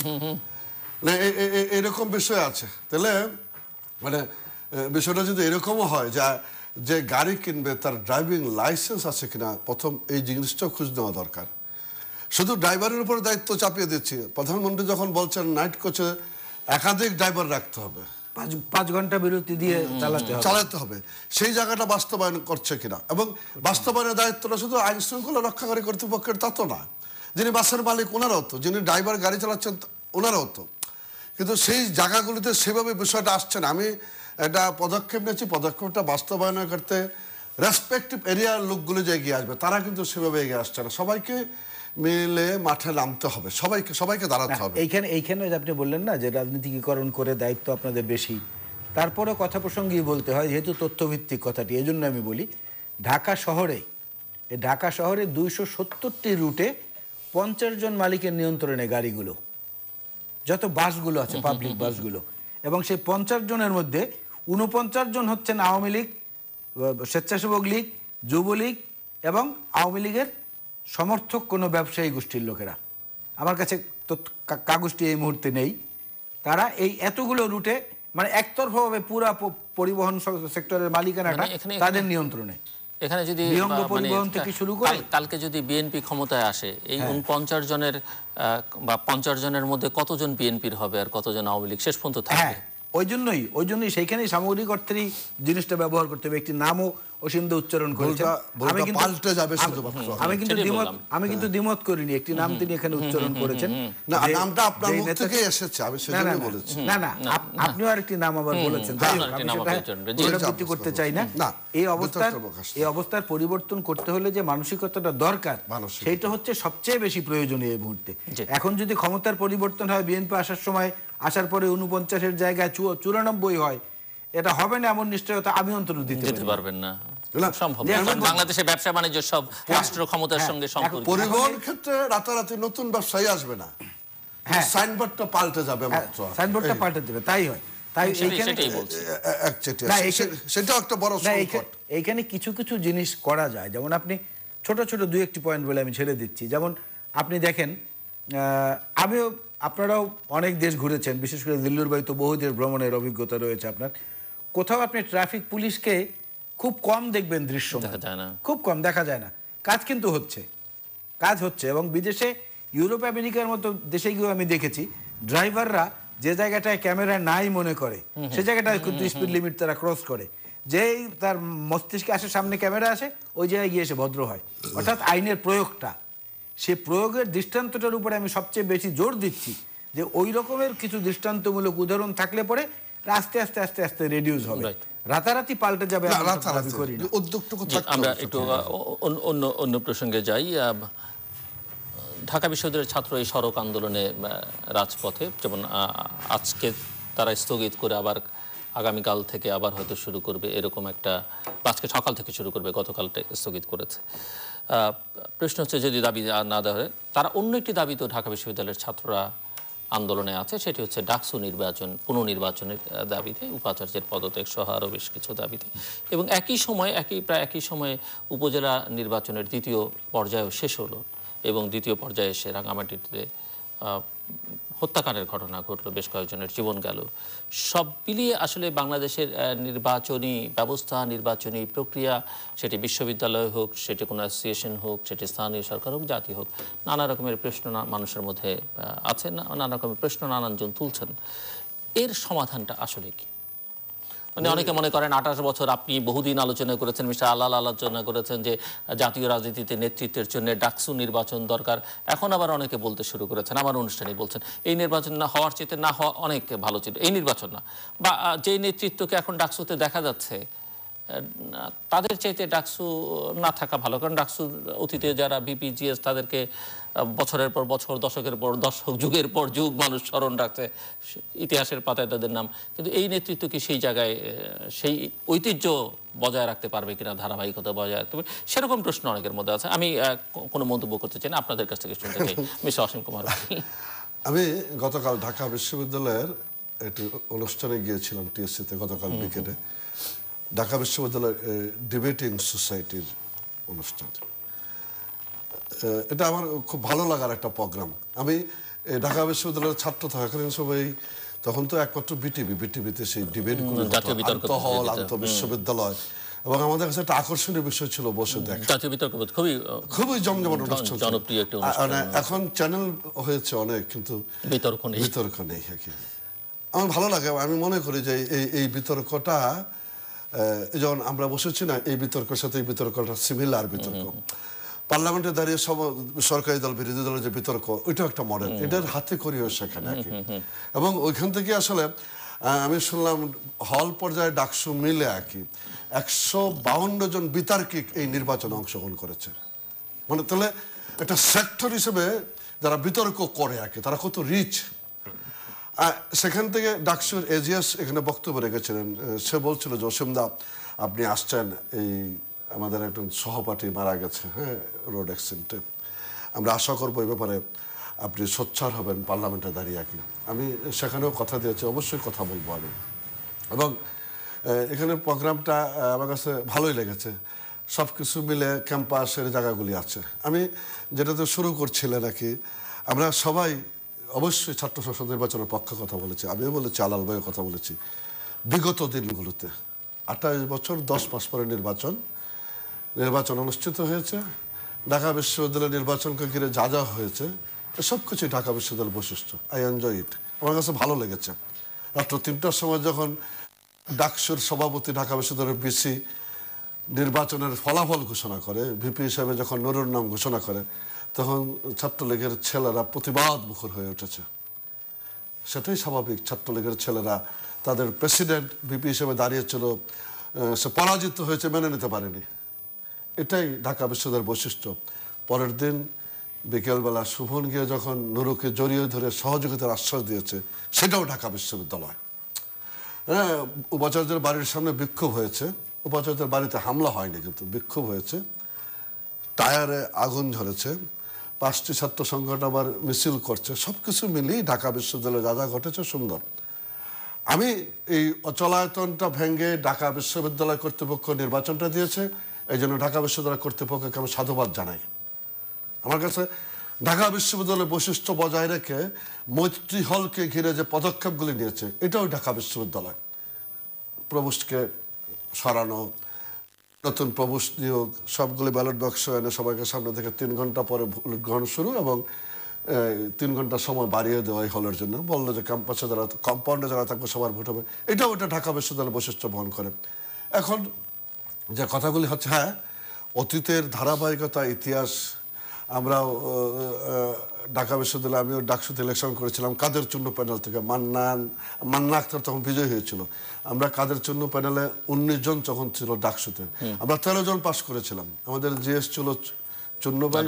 এরকম বিষয় আছে। তাহলে মানে বিষয়টা যদি এরকমও হয় যে যে গাড়ি কিনবে তার ড্রাইভিং লাইসেন্স আছে কিনা, প্রথম এই জিনিসটাও খোঁজ নেওয়া দরকার। শুধু ড্রাইভারের উপর দায়িত্ব চাপিয়ে দিচ্ছি। প্রধানমন্ত্রী যখন বলছেন নাইট কোচে একাধিক ড্রাইভার রাখতে হবে, পাঁচ পাঁচ ঘন্টা বিরতি দিয়ে চালাতে হবে চালাতে হবে সেই জায়গাটা বাস্তবায়ন করছে কিনা। এবং বাস্তবায়নের দায়িত্বটা শুধু আইন শৃঙ্খলা রক্ষাকারী কর্তৃপক্ষের তা তো না, যিনি বাসের মালিক ওনারাও তো, যিনি ড্রাইভার গাড়ি চালাচ্ছেন ওনারাও তো। কিন্তু সেই জায়গাগুলিতে সেভাবে বিষয়টা আসছে না। আমি একটা পদক্ষেপ নিয়েছি, পদক্ষেপটা বাস্তবায়ন করতে রেসপেক্টিভ এরিয়ার লোকগুলো যে এগিয়ে আসবে, তারা কিন্তু সেভাবে এগিয়ে আসছে না। সবাইকে মিলে মাঠে নামতে হবে, সবাইকে সবাইকে দাঁড়াতে হবে। এইখানে এইখানে আপনি বললেন না যে রাজনীতিকীকরণ করে দায়িত্ব আপনাদের বেশি, তারপরে কথা প্রসঙ্গেই বলতে হয়, যেহেতু তথ্যভিত্তিক কথাটি, এই জন্য আমি বলি ঢাকা শহরে এই ঢাকা শহরে দুইশো সত্তরটি রুটে পঞ্চাশ জন মালিকের নিয়ন্ত্রণে গাড়িগুলো, যত বাসগুলো আছে পাবলিক বাসগুলো, এবং সেই পঞ্চাশ জনের মধ্যে উনপঞ্চাশ জন হচ্ছেন আওয়ামী লীগ, স্বেচ্ছাসেবক লীগ, যুবলীগ এবং আওয়ামী লীগের সমর্থক কোনো ব্যবসায়ী গোষ্ঠীর লোকেরা। আমার কাছে তো কাগজটি এই মুহূর্তে নেই। তারা এই এতগুলো রুটে মানে একতরফাভাবে পুরা পরিবহন সেক্টরের মালিকানাটা তাদের নিয়ন্ত্রণে। এখানে যদি পরিবহন থেকে শুরু করে কালকে যদি বিএনপি ক্ষমতায় আসে, এই উনপঞ্চাশ জনের বা পঞ্চাশ জনের মধ্যে কতজন বিএনপির হবে আর কতজন আওয়ামী লীগ শেষ পর্যন্ত থাকবে? ওই জন্যই ওই জন্যই সেইখানেই সামগ্রিক অর্থেই জিনিসটা ব্যবহার করতে হবে। একটি নামও অসীমদা উচ্চারণ করেছেন, আমি কিন্তু আমি কিন্তু দ্বিমত আমি কিন্তু দ্বিমত করিনি। একটি নাম তিনি এখানে উচ্চারণ করেছেন, না নামটা আপনার মুখ থেকে এসেছে, আমি সেজন্যই বলেছি। না না আপনিও আরেকটি নাম আবার বলেছেন, তাই আমি সেটা পুনরাবৃত্তি করতে চাই না। এই অবস্থার এই অবস্থার পরিবর্তন করতে হলে যে মানসিকতাটা দরকার, সেইটা হচ্ছে সবচেয়ে বেশি প্রয়োজনীয় এই মুহূর্তে। এখন যদি ক্ষমতার পরিবর্তন হয়, বিএনপি আসার সময় আসার পরে উনপঞ্চাশের জায়গায় চুরানব্বই হয়, এটা হবে না এমন নিশ্চয়তা আমি অন্তত দিতে পারবেন না। বাংলাদেশে ব্যবসা বাণিজ্য সব রাষ্ট্র ক্ষমতার সঙ্গে সম্পর্কিত। পরিবহন ক্ষেত্রে রাতারাতি নতুন ব্যবসায়ী আসবে না, সাইনবোর্ডটা পাল্টে যাবে, মাত্র সাইনবোর্ডটা পাল্টে যাবে, তাই হয়। তাই সেটাও একটা বড় সংকট। এইখানে কিছু কিছু জিনিস করা যায়, যেমন আপনি ছোট ছোট দুই একটি পয়েন্ট বলে আমি ছেড়ে দিচ্ছি। যেমন আপনি দেখেন, আমিও আপনারাও অনেক দেশ ঘুরেছেন, বিশেষ করে দিল্লির বাড়ি তো বহু দেশ ভ্রমণের অভিজ্ঞতা রয়েছে আপনার। কোথাও আপনি ট্রাফিক পুলিশকে খুব কম দেখবেন, দৃশ্য খুব কম দেখা যায় না। কাজ কিন্তু হচ্ছে, কাজ হচ্ছে। এবং বিদেশে ইউরোপ আমেরিকার মতো দেশে গিয়েও আমি দেখেছি ড্রাইভাররা যে জায়গাটায় ক্যামেরা নাই মনে করে সে জায়গাটায় কিন্তু স্পিড লিমিট তারা ক্রস করে। যেই তার মস্তিষ্কে আসে সামনে ক্যামেরা আসে, ওই জায়গায় গিয়ে এসে ভদ্র হয়। অর্থাৎ আইনের প্রয়োগটা, সে প্রয়োগের দৃষ্টান্তটার উপরে আমি সবচেয়ে বেশি জোর দিচ্ছি, যে ওই রকমের কিছু দৃষ্টান্তমূলক উদাহরণ থাকলে পরে আস্তে আস্তে আস্তে আস্তে রেডিউস হবে, রাতারাতি পাল্টে যাবে। আমরা একটু অন্য অন্য প্রসঙ্গে যাই। ঢাকা বিশ্ববিদ্যালয়ের ছাত্র এই সড়ক আন্দোলনে রাজপথে, যেমন আজকে তারা স্থগিত করে আবার আগামীকাল থেকে আবার হয়তো শুরু করবে, এরকম একটা, আজকে সকাল থেকে শুরু করবে, গতকালটা স্থগিত করেছে। প্রশ্ন হচ্ছে, যদি দাবি না দেওয়া হয়, তারা অন্য একটি দাবি তো ঢাকা বিশ্ববিদ্যালয়ের ছাত্ররা আন্দোলনে আছে, সেটি হচ্ছে ডাকসু নির্বাচন, পুনর্নির্বাচনের দাবিতে, উপাচার্যের পদত্যাগ সহ আরও বেশ কিছু দাবিতে। এবং একই সময় একই প্রায় একই সময়ে উপজেলা নির্বাচনের দ্বিতীয় পর্যায়েও শেষ হলো, এবং দ্বিতীয় পর্যায়ে এসে রাঙামাটিতে হত্যাকাণ্ডের ঘটনা ঘটলো, বেশ কয়েকজনের জীবন গেল। সব মিলিয়ে আসলে বাংলাদেশের নির্বাচনী ব্যবস্থা, নির্বাচনী প্রক্রিয়া, সেটি বিশ্ববিদ্যালয় হোক, সেটি কোনো অ্যাসোসিয়েশন হোক, সেটি স্থানীয় সরকার হোক, জাতি হোক, নানা রকমের প্রশ্ন মানুষের মধ্যে আছে, নানা রকমের প্রশ্ন নানানজন তুলছেন। এর সমাধানটা আসলে কি? মানে অনেকে মনে করেন আঠাশ বছর আপনি বহুদিন আলোচনা করেছেন, মিস্টার আলাল আলোচনা করেছেন যে জাতীয় রাজনীতিতে নেতৃত্বের জন্য ডাকসু নির্বাচন দরকার। এখন আবার অনেকে বলতে শুরু করেছেন, আমার অনুষ্ঠানে বলছেন এই নির্বাচন না হওয়ার চেয়ে না হওয়া অনেক ভালো ছিল, এই নির্বাচন না, বা যেই নেতৃত্বকে এখন ডাকসুতে দেখা যাচ্ছে তাদের চাইতে ডাকসু না থাকা ভালো। কারণ ডাকসু অতীতে যারা বিপিজিএস, তাদেরকে বছরের পর বছর, দশকের পর দশক, যুগের পর যুগ মানুষ স্মরণ রাখছে, ইতিহাসের পাতায় তাদের নাম। কিন্তু এই নেতৃত্ব কি সেই জায়গায় সেই ঐতিহ্য বজায় রাখতে পারবে কিনা, ধারাবাহিকতা বজায় রাখতে পারবে, সেরকম প্রশ্ন অনেকের মধ্যে আছে। আমি কোনো মন্তব্য করতে চাই না, আপনাদের কাছ থেকে শুনতে চাই। মিস্টার অসীম কুমার, আমি গতকাল ঢাকা বিশ্ববিদ্যালয়ের একটি অনুষ্ঠানে গিয়েছিলাম, টিএসসিতে, গতকাল বিকেলে। ঢাকা বিশ্ববিদ্যালয়ের ডিবেটিং সোসাইটির অনুষ্ঠান। এটা আমার খুব ভালো লাগার একটা প্রোগ্রাম। আমি ঢাকা বিশ্ববিদ্যালয়ের ছাত্র থাকাকালীন সবাই, তখন তো একমাত্র বিটিভি, বিটিভিতে সেই ডিবেটগুলো আন্তঃহল, আন্তঃ বিশ্ববিদ্যালয়, এবং আমাদের কাছে একটা আকর্ষণীয় বিষয় ছিল বসে দেখা। জাতীয় বিতর্ক খুবই খুবই জমজমাট অনুষ্ঠান, জনপ্রিয় একটা অনুষ্ঠান। এখন চ্যানেল হয়েছে অনেক, কিন্তু বিতর্ক নেই, বিতর্ক নেই। আমার ভালো লাগে, আমি মনে করি যে এই এই বিতর্কটা, যখন আমরা বসেছি না, এই বিতর্কের সাথে এই বিতর্কটা সিমিলার বিতর্ক। পার্লামেন্টে দাঁড়িয়ে সব সরকারি দল বিরোধী দলের যে বিতর্ক, ওইটাও একটা মডেল, এটার হাতে করিও সেখানে। এবং ওইখান থেকে আসলে আমি শুনলাম হল পর্যায়ে ডাকসু মিলে আর কি একশো বাউন্ন জন বিতার্কিক এই নির্বাচনে অংশগ্রহণ করেছে। মানে তাহলে একটা সেক্টর হিসেবে যারা বিতর্ক করে আর কি, তারা কত রিচ। সেখান থেকে ডাকসুর এজিএস এখানে বক্তব্য রেখেছিলেন। সে বলছিল যে অসীমদা, আপনি আসছেন, এই আমাদের একজন সহপাঠী মারা গেছে, হ্যাঁ, রোড অ্যাক্সিডেন্টে। আমরা আশা করবো এই ব্যাপারে আপনি সোচ্চার হবেন পার্লামেন্টে দাঁড়িয়ে আর কি। আমি সেখানেও কথা দিয়েছি, অবশ্যই কথা বলবো আমি। এবং এখানে প্রোগ্রামটা আমার কাছে ভালোই লেগেছে। সব কিছু মিলে ক্যাম্পাসের জায়গাগুলি আছে। আমি যেটাতে শুরু করছিলেন আর কি, আমরা সবাই অবশ্যই ছাত্র সংসদ নির্বাচনের পক্ষে কথা বলেছি। আমিও বলেছি, আলাল ভাইয়ের কথা বলেছি। বিগত দিনগুলোতে আঠাশ বছর দশ মাস পরে নির্বাচন নির্বাচন অনুষ্ঠিত হয়েছে। ঢাকা বিশ্ববিদ্যালয়ের নির্বাচনকে ঘিরে যা যা হয়েছে, সব কিছুই ঢাকা বিশ্ববিদ্যালয়ের বৈশিষ্ট্য। আই এনজয় ইট, আমার কাছে ভালো লেগেছে। রাত্র তিনটার সময় যখন ডাকসুর সভাপতি ঢাকা বিশ্ববিদ্যালয়ের বিসি নির্বাচনের ফলাফল ঘোষণা করে, ভিপি হিসাবে যখন নুরুর নাম ঘোষণা করে, তখন ছাত্রলীগের ছেলেরা প্রতিবাদ মুখর হয়ে উঠেছে। সেটাই স্বাভাবিক, ছাত্রলীগের ছেলেরা তাদের প্রেসিডেন্ট ভিপি হিসেবে দাঁড়িয়েছিল, সে পরাজিত হয়েছে, মেনে নিতে পারেনি। এটাই ঢাকা বিশ্ববিদ্যালয়ের বৈশিষ্ট্য। পরের দিন বিকেলবেলা শুভন গিয়ে যখন নুরুকে জড়িয়ে ধরে সহযোগিতার আশ্বাস দিয়েছে, সেটাও ঢাকা বিশ্ববিদ্যালয়। হ্যাঁ, উপাচার্যের বাড়ির সামনে বিক্ষোভ হয়েছে। উপাচার্যের বাড়িতে হামলা হয়নি, কিন্তু বিক্ষোভ হয়েছে, টায়ারে আগুন ঝরেছে, পাঁচটি ছাত্র সংগঠন আবার মিছিল করছে। সব কিছু মিলিয়ে ঢাকা বিশ্ববিদ্যালয়ে যা যা ঘটেছে সুন্দর। আমি এই অচলায়তনটা ভেঙে ঢাকা বিশ্ববিদ্যালয় কর্তৃপক্ষ নির্বাচনটা দিয়েছে, এই জন্য ঢাকা বিশ্ববিদ্যালয় কর্তৃপক্ষকে আমি সাধুবাদ জানাই। আমার কাছে ঢাকা বিশ্ববিদ্যালয়ের বৈশিষ্ট্য বজায় রেখে মৈত্রী হলকে ঘিরে যে পদক্ষেপগুলি নিয়েছে, এটাও ঢাকা বিশ্ববিদ্যালয়। প্রভোস্টকে সরানো, নতুন প্রভোস্ট নিয়োগ, সবগুলি ব্যালট বাক্স এনে সবাইকে সামনে থেকে তিন ঘন্টা পরে ভোট গ্রহণ শুরু, এবং তিন ঘন্টা সময় বাড়িয়ে দেওয়া এই হলের জন্য। বললো যে ক্যাম্পাসে যারা, কম্পাউন্ডে যারা থাকবে সবার ভোট হবে। এটাও এটা ঢাকা বিশ্ববিদ্যালয়ের বৈশিষ্ট্য বহন করে। এখন যে কথাগুলি হচ্ছে, হ্যাঁ, অতীতের ধারাবাহিকতা, ইতিহাস। আমরাও ঢাকা বিশ্ববিদ্যালয়ে, আমিও ডাকসুতে ইলেকশন করেছিলাম কাদের চূন্য প্যানেল থেকে। মান্নান মান্না আক্তার তখন বিজয়ী হয়েছিল। আমরা কাদের চূন্য প্যানেলে উনিশ জন যখন ছিল ডাকসুতে, আমরা তেরো জন পাশ করেছিলাম। আমাদের জিএস ছিল চূন্যবাই,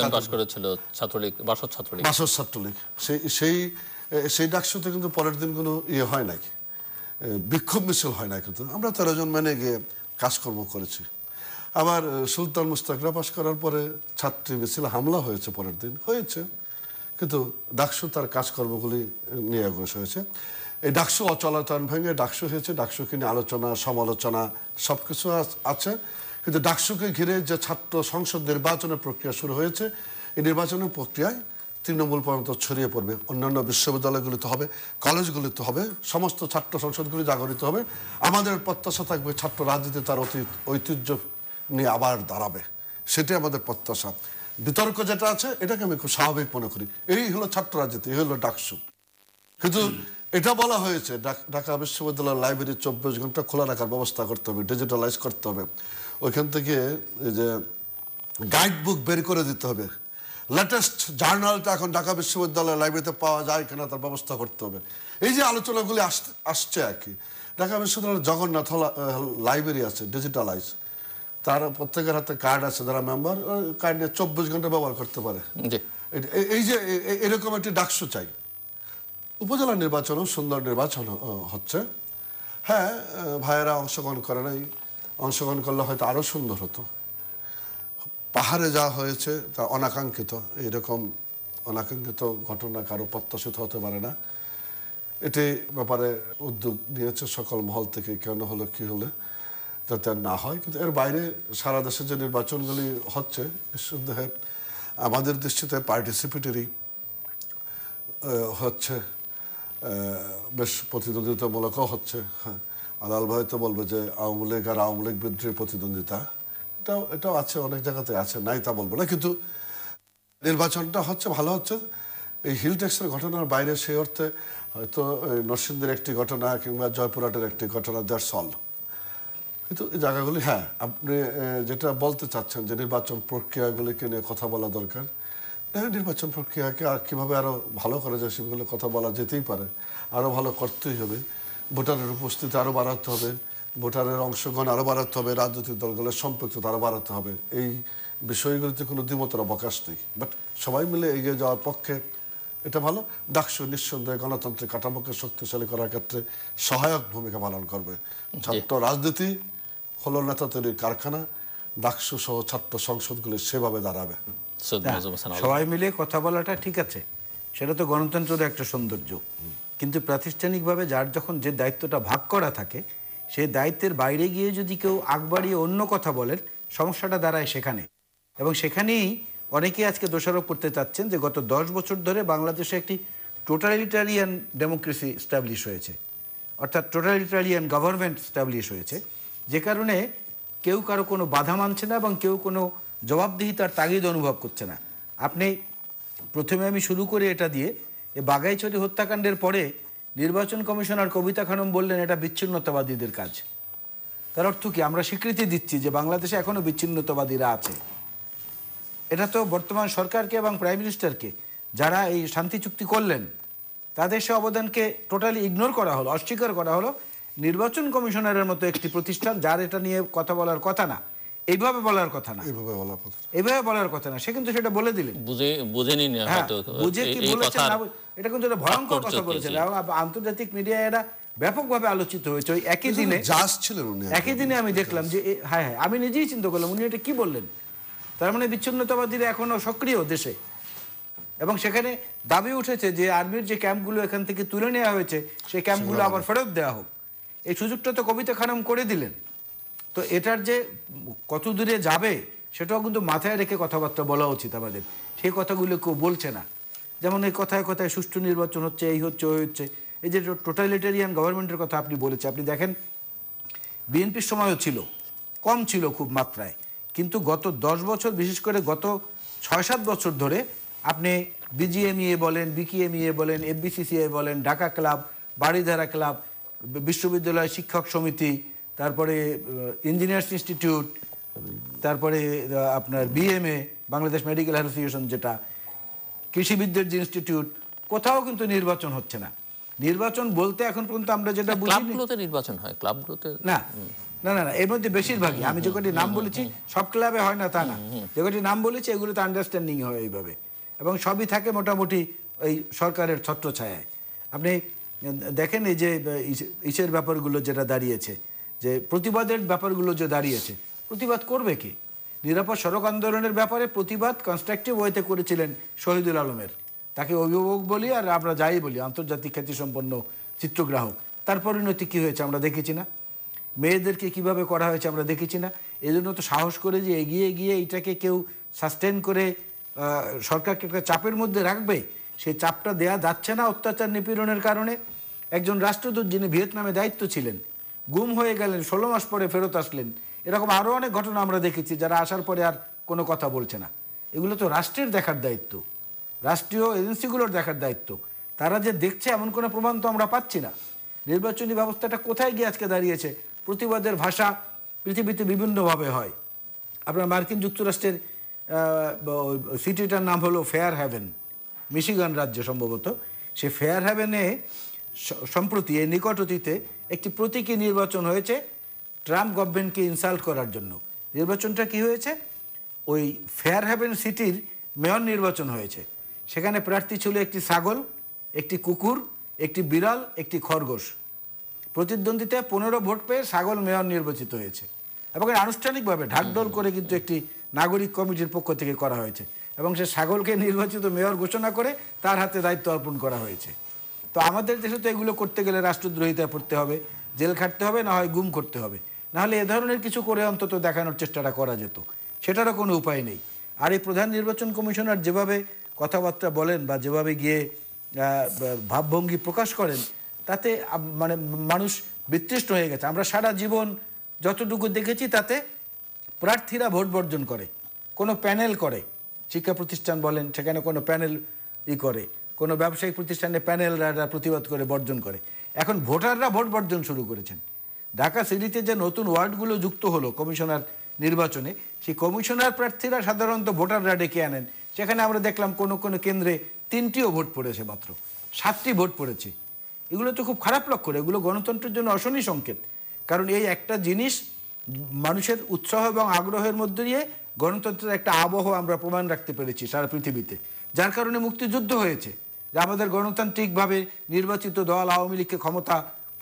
বাসর ছাত্রলীগ। সেই সেই সেই ডাকসুতে কিন্তু পরের দিন কোনো ইয়ে হয় নাই, বিক্ষোভ মিছিল হয় না, কিন্তু আমরা তেরো জন মেনে গিয়ে কাজকর্ম করেছি। আবার সুলতান মুস্তাকরা পাশ করার পরে ছাত্রী মিছিল হামলা হয়েছে, পরের দিন হয়েছে, কিন্তু ডাকসু তার কাজকর্মগুলি নিয়ে অগ্রসর হয়েছে। এই ডাকসু অচলায়তন ভেঙে ডাকসু হয়েছে। ডাকসুকে নিয়ে আলোচনা, সমালোচনা সব কিছু আছে, কিন্তু ডাকসুকে ঘিরে যে ছাত্র সংসদ নির্বাচনের প্রক্রিয়া শুরু হয়েছে, এই নির্বাচনের প্রক্রিয়ায় তৃণমূল পর্যন্ত ছড়িয়ে পড়বে। অন্যান্য বিশ্ববিদ্যালয়গুলিতে হবে, কলেজগুলিতে হবে, সমস্ত ছাত্র সংসদগুলি জাগরিত হবে। আমাদের প্রত্যাশা থাকবে ছাত্র রাজনীতি তার অতীত ঐতিহ্য নিয়ে আবার দাঁড়াবে, সেটাই আমাদের প্রত্যাশা। বিতর্ক যেটা আছে, এটাকে আমি খুব স্বাভাবিক মনে করি। এই হলো ছাত্র রাজনীতি, এই হলো ডাকসু। কিন্তু এটা বলা হয়েছে ঢাকা বিশ্ববিদ্যালয়ের লাইব্রেরি চব্বিশ ঘন্টা খোলা রাখার ব্যবস্থা করতে হবে, ডিজিটালাইজ করতে হবে। ওইখান থেকে এই যে গাইড বুক বের করে দিতে হবে। লেটেস্ট জার্নালটা এখন ঢাকা বিশ্ববিদ্যালয়ের লাইব্রেরিতে পাওয়া যায় কিনা তার ব্যবস্থা করতে হবে। এই যে আলোচনাগুলি আসছে আর কি। ঢাকা বিশ্ববিদ্যালয়ের জগন্নাথ লাইব্রেরি আছে, ডিজিটালাইজ, তার প্রত্যেকের হাতে কার্ড আছে, যারা মেম্বার কার্ড নিয়ে চব্বিশ ঘন্টা ব্যবহার করতে পারে। এই যে এরকম একটি ডাকসু চাই। উপজেলা নির্বাচনও সুন্দর নির্বাচন হচ্ছে। হ্যাঁ, ভাইয়েরা অংশগ্রহণ করে নাই, অংশগ্রহণ করলে হয়তো আরও সুন্দর হতো। পাহাড়ে যা হয়েছে তা অনাকাঙ্ক্ষিত। এইরকম অনাকাঙ্ক্ষিত ঘটনা কারো প্রত্যাশিত হতে পারে না। এটি ব্যাপারে উদ্যোগ নিয়েছে সকল মহল থেকে, কেন হলো কি হলে। যাতে আর না হয়। কিন্তু এর বাইরে সারা দেশে যে নির্বাচনগুলি হচ্ছে নিঃসন্দেহে আমাদের দৃষ্টিতে পার্টিসিপেটরি হচ্ছে, বেশ প্রতিদ্বন্দ্বিতামূলকও হচ্ছে। হ্যাঁ, আলাল ভাই তো বলবে যে আওয়ামী লীগ আর আওয়ামী লীগ বিরুদ্ধে প্রতিদ্বন্দ্বিতা, এটাও এটাও আছে, অনেক জায়গাতে আছে, নাই তা বলবো না। কিন্তু নির্বাচনটা হচ্ছে ভালো হচ্ছে। এই হিল ট্যাক্সের ঘটনার বাইরে সেই অর্থে হয়তো নরসিংদীর একটি ঘটনা কিংবা জয়পুরহাটের একটি ঘটনা, দ্যাটস অল। কিন্তু এই জায়গাগুলি, হ্যাঁ আপনি যেটা বলতে চাচ্ছেন যে নির্বাচন প্রক্রিয়াগুলিকে নিয়ে কথা বলা দরকার, হ্যাঁ নির্বাচন প্রক্রিয়াকে আর কীভাবে আরও ভালো করা যায় সেগুলো কথা বলা যেতেই পারে, আরও ভালো করতেই হবে। ভোটারের উপস্থিতি আরও বাড়াতে হবে, ভোটারের অংশগ্রহণ আরও বাড়াতে হবে, রাজনৈতিক দলগুলোর সম্পৃক্ততা আরও বাড়াতে হবে। এই বিষয়গুলিতে কোনো দ্বিমতের অবকাশ নেই, বাট সবাই মিলে এগিয়ে যাওয়ার পক্ষে এটা ভালো। ডাকসু নিঃসন্দেহে গণতান্ত্রিক কাঠামোকে শক্তিশালী করার ক্ষেত্রে সহায়ক ভূমিকা পালন করবে। ছাত্র রাজনীতি হলো নেতা তৈরির কারখানা, ডাকসু সহ ছাত্র সংসদগুলি সেভাবে দাঁড়াবে। সবাই মিলে কথা বলাটা ঠিক আছে, সেটা তো গণতন্ত্রের একটা সৌন্দর্য। কিন্তু প্রাতিষ্ঠানিকভাবে যার যখন যে দায়িত্বটা ভাগ করা থাকে, সেই দায়িত্বের বাইরে গিয়ে যদি কেউ আগ বাড়িয়ে অন্য কথা বলেন, সমস্যাটা দাঁড়ায় সেখানে। এবং সেখানেই অনেকে আজকে দোষারোপ করতে চাচ্ছেন যে গত দশ বছর ধরে বাংলাদেশে একটি টোটালিটারিয়ান ডেমোক্রেসি স্ট্যাবলিশ হয়েছে, অর্থাৎ টোটালিটারিয়ান গভর্নমেন্ট স্ট্যাবলিশ হয়েছে, যে কারণে কেউ কারো কোনো বাধা মানছে না এবং কেউ কোনো জবাবদিহিতার তাগিদ অনুভব করছে না। আপনি প্রথমে আমি শুরু করি এটা দিয়ে, এ বাগাইছড়ি হত্যাকাণ্ডের পরে নির্বাচন কমিশনার কবিতা খানম বললেন এটা বিচ্ছিন্নতাবাদীদের কাজ। তার অর্থ কি? আমরা স্বীকৃতি দিচ্ছি যে বাংলাদেশে এখনও বিচ্ছিন্নতাবাদীরা আছে। এটা তো বর্তমান সরকারকে এবং প্রাইম মিনিস্টারকে, যারা এই শান্তি চুক্তি করলেন, তাদের সে অবদানকে টোটালি ইগনোর করা হলো, অস্বীকার করা হলো। নির্বাচন কমিশনারের মতো একটি প্রতিষ্ঠান, যার এটা নিয়ে কথা বলার কথা না, এইভাবে বলার কথা না, এইভাবে বলার কথা এইভাবে বলার কথা না, সে কিন্তু সেটা বলে দিলেন। বুঝে বুঝেনি না হয়তো, বুঝে কি বলেছেন না, এটা কিন্তু একটা ভয়ঙ্কর কথা বলেছেন। আন্তর্জাতিক মিডিয়ায় এটা ব্যাপকভাবে আলোচিত হয়েছে। ওই একই দিনে জাজ ছিলেন উনি, একই দিনে আমি দেখলাম যে হ্যাঁ হ্যাঁ আমি নিজেই চিন্তা করলাম উনি এটা কি বললেন। তার মানে বিচ্ছিন্নতাবাদীরা এখনো সক্রিয় দেশে, এবং সেখানে দাবি উঠেছে যে আর্মির যে ক্যাম্পগুলো এখান থেকে তুলে নেওয়া হয়েছে, সেই ক্যাম্পগুলো আবার ফেরত দেওয়া হোক। এই সুযোগটা তো কবিতা খানম করে দিলেন। তো এটার যে কত দূরে যাবে সেটাও কিন্তু মাথায় রেখে কথাবার্তা বলা উচিত আমাদের। সেই কথাগুলো কেউ বলছে না। যেমন এই কথায় কথায় সুষ্ঠু নির্বাচন হচ্ছে, এই হচ্ছে, ওই হচ্ছে। এই যে টোটালিটারিয়ান গভর্নমেন্টের কথা আপনি বলেছেন, আপনি দেখেন বিএনপির সময়ও ছিল, কম ছিল খুব মাত্রায়, কিন্তু গত দশ বছর, বিশেষ করে গত ছয় সাত বছর ধরে আপনি বিজিএমইএ বলেন, বিকিএমইএ বলেন, এফবিসিসিআই বলেন, ঢাকা ক্লাব, বাড়িধারা ক্লাব, বিশ্ববিদ্যালয় শিক্ষক সমিতি, তারপরে ইঞ্জিনিয়ার্স ইনস্টিটিউট, তারপরে আপনার বিএমএ, বাংলাদেশ মেডিকেল অ্যাসোসিয়েশন, যেটা কৃষিবিদদের যে ইনস্টিটিউট, কোথাও কিন্তু নির্বাচন হচ্ছে না। নির্বাচন বলতে এখন পর্যন্ত আমরা যেটা বুঝি, ক্লাবগুলোতে নির্বাচন হয়, ক্লাবগুলোতে না না না না এর মধ্যে বেশিরভাগই, আমি যে কটি নাম বলেছি সব ক্লাবে হয় না তা না, যে কটি নাম বলেছি এগুলোতে আন্ডারস্ট্যান্ডিং হয় এইভাবে, এবং সবই থাকে মোটামুটি এই সরকারের ছত্রছায়ায়। আপনি দেখেন এই যে ইসের ব্যাপারগুলো যেটা দাঁড়িয়েছে, যে প্রতিবাদের ব্যাপারগুলো যে দাঁড়িয়েছে, প্রতিবাদ করবে কি? নিরাপদ সড়ক আন্দোলনের ব্যাপারে প্রতিবাদ কনস্ট্রাকটিভ ওয়েতে করেছিলেন শহীদুল আলমের, তাকে অভিভাবক বলি আর আমরা যাই বলি, আন্তর্জাতিক খ্যাতিসম্পন্ন চিত্রগ্রাহক। তার পরিণতি কী হয়েছে আমরা দেখেছি না? মেয়েদেরকে কিভাবে করা হয়েছে আমরা দেখেছি না? এই জন্য তো সাহস করে যে এগিয়ে গিয়ে এইটাকে কেউ সাস্টেন করে সরকারকে একটা চাপের মধ্যে রাখবে, সেই চাপটা দেয়া যাচ্ছে না অত্যাচার নিপীড়নের কারণে। একজন রাষ্ট্রদূত যিনি ভিয়েতনামে দায়িত্ব ছিলেন, গুম হয়ে গেলেন, ষোলো মাস পরে ফেরত আসলেন। এরকম আরও অনেক ঘটনা আমরা দেখেছি, যারা আসার পরে আর কোনো কথা বলছে না। এগুলো তো রাষ্ট্রের দেখার দায়িত্ব, রাষ্ট্রীয় এজেন্সিগুলোর দেখার দায়িত্ব। তারা যে দেখছে এমন কোনো প্রমাণ তো আমরা পাচ্ছি না। নির্বাচনী ব্যবস্থাটা কোথায় গিয়ে আজকে দাঁড়িয়েছে? প্রতিবাদের ভাষা পৃথিবীতে বিভিন্নভাবে হয়। আপনার মার্কিন যুক্তরাষ্ট্রের সিটিটার নাম হলো ফেয়ার হ্যাভেন, মিশিগান রাজ্য সম্ভবত। সে ফেয়ার হ্যাভেনে সম্প্রতি এই নিকট অতীতে একটি প্রতীকী নির্বাচন হয়েছে ট্রাম্প গভর্নমেন্টকে ইনসাল্ট করার জন্য। নির্বাচনটা কি হয়েছে? ওই ফেয়ার হ্যাভেন সিটির মেয়র নির্বাচন হয়েছে। সেখানে প্রার্থী ছিল একটি ছাগল, একটি কুকুর, একটি বিড়াল, একটি খরগোশ। প্রতিদ্বন্দ্বিতায় পনেরো ভোট পেয়ে ছাগল মেয়র নির্বাচিত হয়েছে, এবং আনুষ্ঠানিকভাবে ঢাকঢোল করে কিন্তু একটি নাগরিক কমিটির পক্ষ থেকে করা হয়েছে, এবং সে ছাগলকে নির্বাচিত মেয়র ঘোষণা করে তার হাতে দায়িত্ব অর্পণ করা হয়েছে। তো আমাদের দেশে তো এগুলো করতে গেলে রাষ্ট্রদ্রোহিতায় পড়তে হবে, জেল খাটতে হবে, না হয় গুম করতে হবে। নাহলে এ ধরনের কিছু করে অন্তত দেখানোর চেষ্টাটা করা যেত, সেটারও কোনো উপায় নেই। আর এই প্রধান নির্বাচন কমিশনার যেভাবে কথাবার্তা বলেন বা যেভাবে গিয়ে ভাবভঙ্গি প্রকাশ করেন, তাতে মানে মানুষ বিতৃষ্ট হয়ে গেছে। আমরা সারা জীবন যতটুকু দেখেছি তাতে প্রার্থীরা ভোট বর্জন করে, কোনো প্যানেল করে, শিক্ষা প্রতিষ্ঠান বলেন সেখানে কোনো প্যানেল ই করে, কোনো ব্যবসায়িক প্রতিষ্ঠানে প্যানেলরা প্রতিবাদ করে বর্জন করে। এখন ভোটাররা ভোট বর্জন শুরু করেছেন। ঢাকা সিটিতে যে নতুন ওয়ার্ডগুলো যুক্ত হলো কমিশনার নির্বাচনে, সেই কমিশনার প্রার্থীরা সাধারণত ভোটাররা ডেকে আনেন। সেখানে আমরা দেখলাম কোনো কোনো কেন্দ্রে তিনটিও ভোট পড়েছে, মাত্র সাতটি ভোট পড়েছে। এগুলো তো খুব খারাপ লক্ষণ, এগুলো গণতন্ত্রের জন্য অশনি সংকেত। কারণ এই একটা জিনিস মানুষের উৎসাহ এবং আগ্রহের মধ্যে দিয়ে গণতন্ত্রের একটা আবহ আমরা প্রমাণ রাখতে পেরেছি সারা পৃথিবীতে, যার কারণে মুক্তিযুদ্ধ হয়েছে। যে আমাদের গণতান্ত্রিকভাবে নির্বাচিত দল আওয়ামী লীগকে ক্ষমতা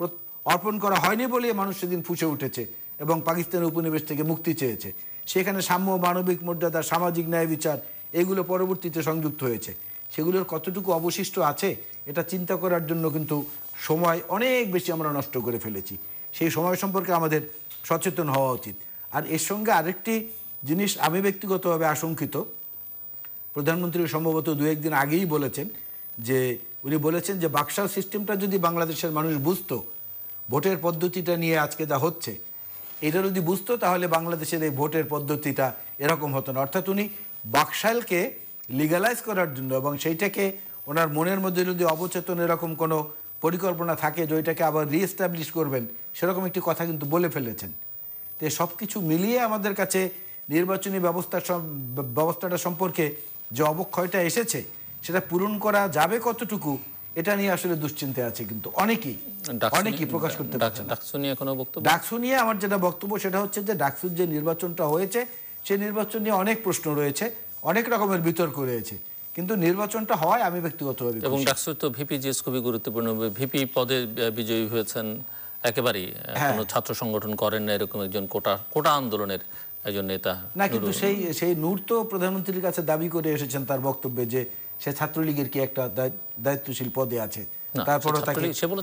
অর্পণ করা হয়নি বলে মানুষ সেদিন ফুঁসে উঠেছে এবং পাকিস্তানের উপনিবেশ থেকে মুক্তি চেয়েছে। সেখানে সাম্য, মানবিক মর্যাদা, সামাজিক ন্যায় বিচার এগুলো পরবর্তীতে সংযুক্ত হয়েছে। সেগুলোর কতটুকু অবশিষ্ট আছে এটা চিন্তা করার জন্য কিন্তু সময় অনেক বেশি আমরা নষ্ট করে ফেলেছি। সেই সময় সম্পর্কে আমাদের সচেতন হওয়া উচিত। আর এর সঙ্গে আরেকটি জিনিস আমি ব্যক্তিগতভাবে আশঙ্কিত, প্রধানমন্ত্রী সম্ভবত দু একদিন আগেই বলেছেন যে উনি বলেছেন যে বাকশাল সিস্টেমটা যদি বাংলাদেশের মানুষ বুঝতো, ভোটের পদ্ধতিটা নিয়ে আজকে যা হচ্ছে এটা যদি বুঝতো, তাহলে বাংলাদেশের এই ভোটের পদ্ধতিটা এরকম হতো না। অর্থাৎ উনি বাকশালকে লিগালাইজ করার জন্য এবং সেইটাকে ওনার মনের মধ্যে যদি অবচেতন এরকম কোনো পরিকল্পনা থাকে যে ওইটাকে আবার রিএস্টাবলিশ করবেন, সেরকম একটি কথা কিন্তু বলে ফেলেছেন। তো সব কিছু মিলিয়ে আমাদের কাছে নির্বাচনী ব্যবস্থা ব্যবস্থাটা সম্পর্কে যে অবক্ষয়টা এসেছে সেটা পূরণ করা যাবে কতটুকু, এটা নিয়ে আসলে দুশ্চিন্তা আছে। কিন্তু অনেকেই অনেকেই প্রকাশ করতে পারছেন। ডাকসু নিয়ে কোনো বক্তব্য? ডাকসু নিয়ে আমার যেটা বক্তব্য সেটা হচ্ছে যে ডাকসুর যে নির্বাচনটা হয়েছে সেই নির্বাচন নিয়ে অনেক প্রশ্ন রয়েছে, অনেক রকমের বিতর্ক রয়েছে, কিন্তু নির্বাচনটা হয় আমি ব্যক্তিগতভাবে। এবং ডাকসু তো ভিপি জিএস খুবই গুরুত্বপূর্ণ। ভিপি পদে বিজয়ী হয়েছেন, একেবারেই কোনো ছাত্র সংগঠন করেন না, এরকম একজন কোটা কোটা আন্দোলনের একজন নেতা না। কিন্তু সেই সেই নূর তো প্রধানমন্ত্রীর কাছে দাবি করে এসেছেন তার বক্তব্যে যে সে ছাত্রলীগের কি একটা দায়িত্বশীল পদে আছে, তারপরে তাকে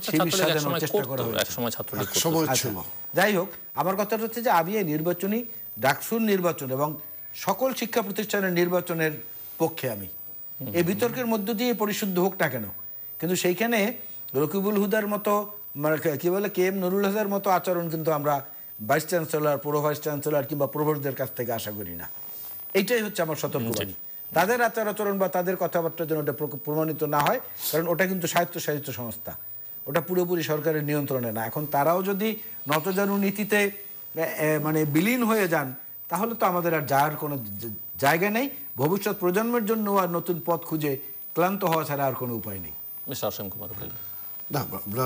চেষ্টা করা হয়েছে। যাই হোক, আমার কথাটা হচ্ছে যে আমি এই নির্বাচনী ডাকসুর নির্বাচন এবং সকল শিক্ষা প্রতিষ্ঠানের নির্বাচনের পক্ষে। আমি এই বিতর্কের মধ্য দিয়ে পরিশুদ্ধ হোক না কেন, কিন্তু সেইখানে রকিবুল হুদার মতো কি বলে কে এম নুরুল হাসার মতো আচরণ কিন্তু আমরা vice chancellor, pro vice chancellor কিংবা প্রভোস্টদের কাছ থেকে আশা করি না। এইটাই হচ্ছে আমার সতর্কবাণী। তাদের আচার আচরণ বা তাদের কথাবার্তার জন্য ওটা প্রমাণিত না হয়, কারণ ওটা কিন্তু স্বায়ত্তশাসিত সংস্থা, ওটা পুরোপুরি সরকারের নিয়ন্ত্রণে না। এখন তারাও যদি নতজানু নীতিতে মানে বিলীন হয়ে যান, তাহলে তো আমাদের আর যাওয়ার কোনো জায়গা নেই। ভবিষ্যৎ প্রজন্মের জন্য আর নতুন পথ খুঁজে ক্লান্ত হওয়া ছাড়া আর কোনো উপায় নেই। মিস্টার অসীম কুমার উকিল, না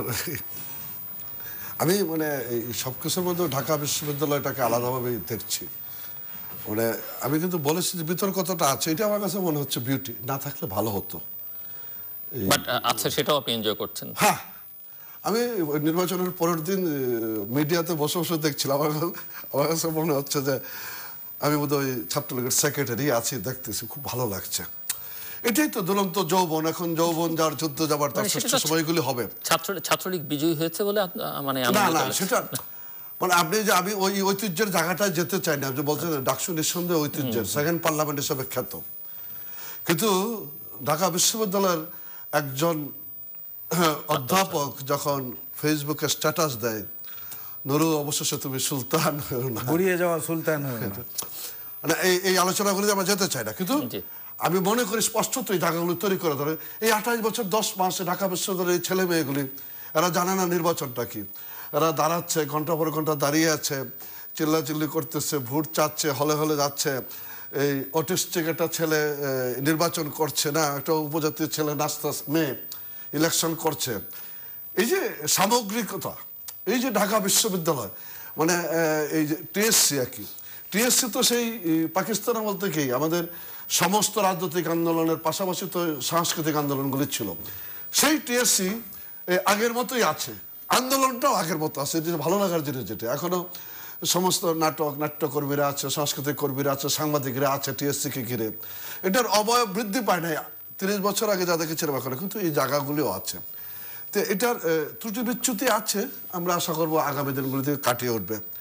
আমি মানে এই সব কিছুর মধ্যে ঢাকা বিশ্ববিদ্যালয়টাকে আলাদাভাবে দেখছি। মানে আমি কিন্তু বলেছি যে বিতর্কতাটা আছে, এটা আমার কাছে মনে হচ্ছে বিউটি, না থাকলে ভালো হতো। আচ্ছা, সেটাও আপনি এনজয় করছেন? হ্যাঁ, আমি নির্বাচনের পরের দিন মিডিয়াতে বসে বসে দেখছিলাম, আমার কাছে মনে হচ্ছে যে আমি বোধহয় ছাত্রলীগের সেক্রেটারি আছি, দেখতেছি খুব ভালো লাগছে। এটাই তো দুরন্ত যৌবন, এখন যৌবন যার যুদ্ধ যাবার তার শ্রেষ্ঠ সময়গুলি হবে। ছাত্রলীগ বিজয়ী হয়েছে বলে মানে না না সেটা মানে আপনি যে আমি ওই ঐতিহ্যের জায়গাটায় যেতে চাই না, আপনি বলছেন ডাকসু নিঃসন্দেহে ঐতিহ্যের সেকেন্ড পার্লামেন্ট হিসেবে খ্যাত, কিন্তু ঢাকা বিশ্ববিদ্যালয়ের একজন অধ্যাপক যখন ফেসবুকে স্ট্যাটাস দেয়, নুরু অবশেষে তুমি সুলতান গড়িয়ে যাওয়া সুলতান, মানে এই এই আলোচনাগুলিতে আমরা যেতে চাই না, কিন্তু আমি মনে করি স্পষ্টত এই জায়গাগুলি তৈরি করে ধরে এই আঠাশ বছর দশ মাসে ঢাকা বিশ্ববিদ্যালয়ের ছেলে মেয়েগুলি এরা জানে না নির্বাচনটা কি, এরা দাঁড়াচ্ছে ঘন্টা পর ঘন্টা দাঁড়িয়ে আছে, চিল্লাচিল্লি করতেছে, ভোট চাচ্ছে, হলে হলে যাচ্ছে। এই অটিস্টিক একটা ছেলে নির্বাচন করছে না, একটা উপজাতির ছেলে নাস্তা মেয়ে ইলেকশন করছে। এই যে সামগ্রিকতা, এই যে ঢাকা বিশ্ববিদ্যালয় মানে এই যে টিএসসি আর কি, টিএসসি তো সেই পাকিস্তান আমল থেকেই আমাদের সমস্ত রাজনৈতিক আন্দোলনের পাশাপাশি তো সাংস্কৃতিক আন্দোলনগুলি ছিল। সেই টিএসসি আগের মতোই আছে, আন্দোলনটাও আগের মতো আছে, যেটা ভালো লাগার জিনিস, যেটা এখনো সমস্ত নাটক নাট্যকর্মীরা আছে, সাংস্কৃতিক কর্মীরা আছে, সাংবাদিকরা আছে টিএসসিকে ঘিরে। এটার অবয়ব বৃদ্ধি পায় নাই তিরিশ বছর আগে যা দেখেছিলাম এখন, কিন্তু এই জায়গাগুলিও আছে। তো এটার ত্রুটি বিচ্যুতি আছে, আমরা আশা করবো আগামী দিনগুলিতে কাটিয়ে উঠবে।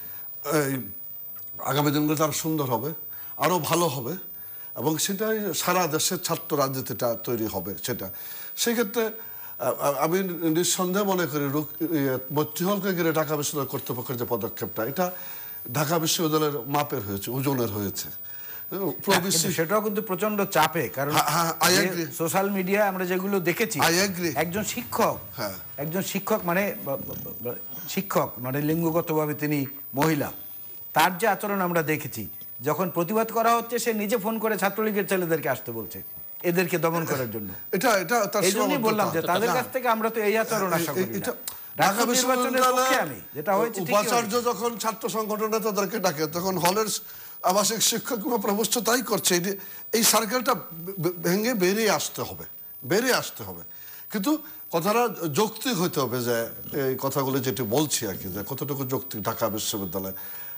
আগামী দিনগুলো আরো সুন্দর হবে, আরো ভালো হবে, এবং সেটাই সারা দেশের ছাত্র রাজনীতিটা তৈরি হবে। সেটা সেক্ষেত্রে আমি নিঃসন্দেহে মনে করি মৈত্রীহলকে ঘিরে ঢাকা বিশ্ববিদ্যালয় কর্তৃপক্ষের যে পদক্ষেপটা, এটা ঢাকা বিশ্ববিদ্যালয়ের মাপের হয়েছে, ওজনের হয়েছে। সেটাও কিন্তু প্রচন্ড চাপে, কারণ সোশ্যাল মিডিয়া আমরা যেগুলো দেখেছি, একজন শিক্ষক একজন শিক্ষক মানে শিক্ষক মানে লিঙ্গগতভাবে তিনি মহিলা, তার যে আচরণ আমরা দেখেছি, যখন প্রতিবাদ করা হচ্ছে সে নিজে ফোন করে ছাত্রলীগের ছেলেদেরকে আসতে বলছে এদেরকে দমন করার জন্য। এটা এটা এই জন্যই বললাম যে তাদের কাছ থেকে আমরা তো এই আচরণ আশা করি না। ঢাকা বিশ্ববিদ্যালয়ের উপাচার্য যখন ছাত্র সংগঠনটা তাদেরকে ডাকে, তখন হলের আবাসিক শিক্ষক কিংবা প্রভোস্ট তাই করছে। এই সার্কেলটা ভেঙে বেরিয়ে আসতে হবে, বেরিয়ে আসতে হবে। কিন্তু কথাটা যৌক্তিক হইতে হবে, যে এই কথাগুলো যেটি বলছি আর কি, যে কতটুকু যৌক্তিক ঢাকা বিশ্ববিদ্যালয়।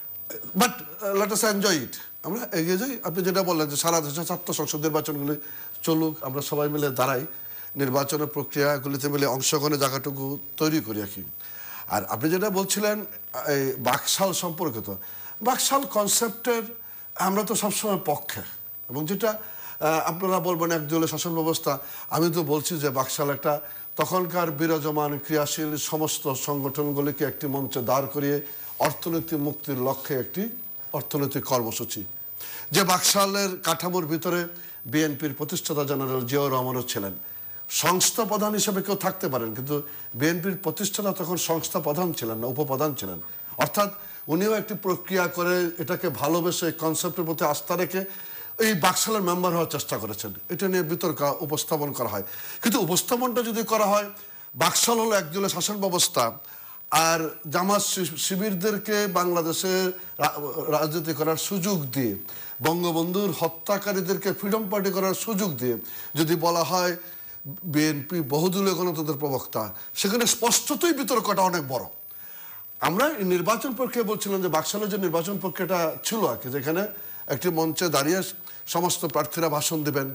But let us enjoy it, আমরা এগিয়ে যাই। আপনি যেটা বললেন যে সারা দেশে ছাত্র সংসদ নির্বাচনগুলি চলুক, আমরা সবাই মিলে দাঁড়াই, নির্বাচনের প্রক্রিয়াগুলিতে মিলে অংশগ্রহণের জায়গাটুকু তৈরি করি আর কি। আর আপনি যেটা বলছিলেন এই বাকশাল সম্পর্কিত, বাকশাল কনসেপ্টের আমরা তো সবসময় পক্ষে, এবং যেটা আপনারা বলবেন একদলীয় শাসন ব্যবস্থা, আমি তো বলছি যে বাকশাল একটা তখনকার বিরাজমান ক্রিয়াশীল সমস্ত সংগঠনগুলিকে একটি মঞ্চে দাঁড় করিয়ে অর্থনৈতিক মুক্তির লক্ষ্যে একটি অর্থনৈতিক কর্মসূচি, যে বাকশালের কাঠামোর ভিতরে বিএনপির প্রতিষ্ঠাতা জেনারেল জিয়াউর রহমানও ছিলেন। সংস্থা প্রধান হিসেবে কেউ থাকতে পারেন, কিন্তু বিএনপির প্রতিষ্ঠাতা তখন সংস্থা প্রধান ছিলেন না, উপপ্রধান ছিলেন। অর্থাৎ উনিও একটি প্রক্রিয়া করে এটাকে ভালোবেসে কনসেপ্টের প্রতি আস্থা রেখে এই বাকশালের মেম্বার হওয়ার চেষ্টা করেছেন। এটা নিয়ে বিতর্ক উপস্থাপন করা হয়, কিন্তু উপস্থাপনটা যদি করা হয় বাকশাল হলো একদলীয় শাসন ব্যবস্থা, আর জামাত শিবিরদেরকে বাংলাদেশে রাজনীতি করার সুযোগ দিয়ে, বঙ্গবন্ধুর হত্যাকারীদেরকে ফ্রিডম পার্টি করার সুযোগ দিয়ে যদি বলা হয় বিএনপি বহুদলীয় গণতন্ত্রের প্রবক্তা, সেখানে স্পষ্টতই বিতর্কটা অনেক বড়। আমরা নির্বাচন প্রক্রিয়া বলছিলাম যে বাকশালের যে নির্বাচন প্রক্রিয়াটা ছিল আর কি, যেখানে একটি মঞ্চে দাঁড়িয়ে সমস্ত প্রার্থীরা ভাষণ দেবেন,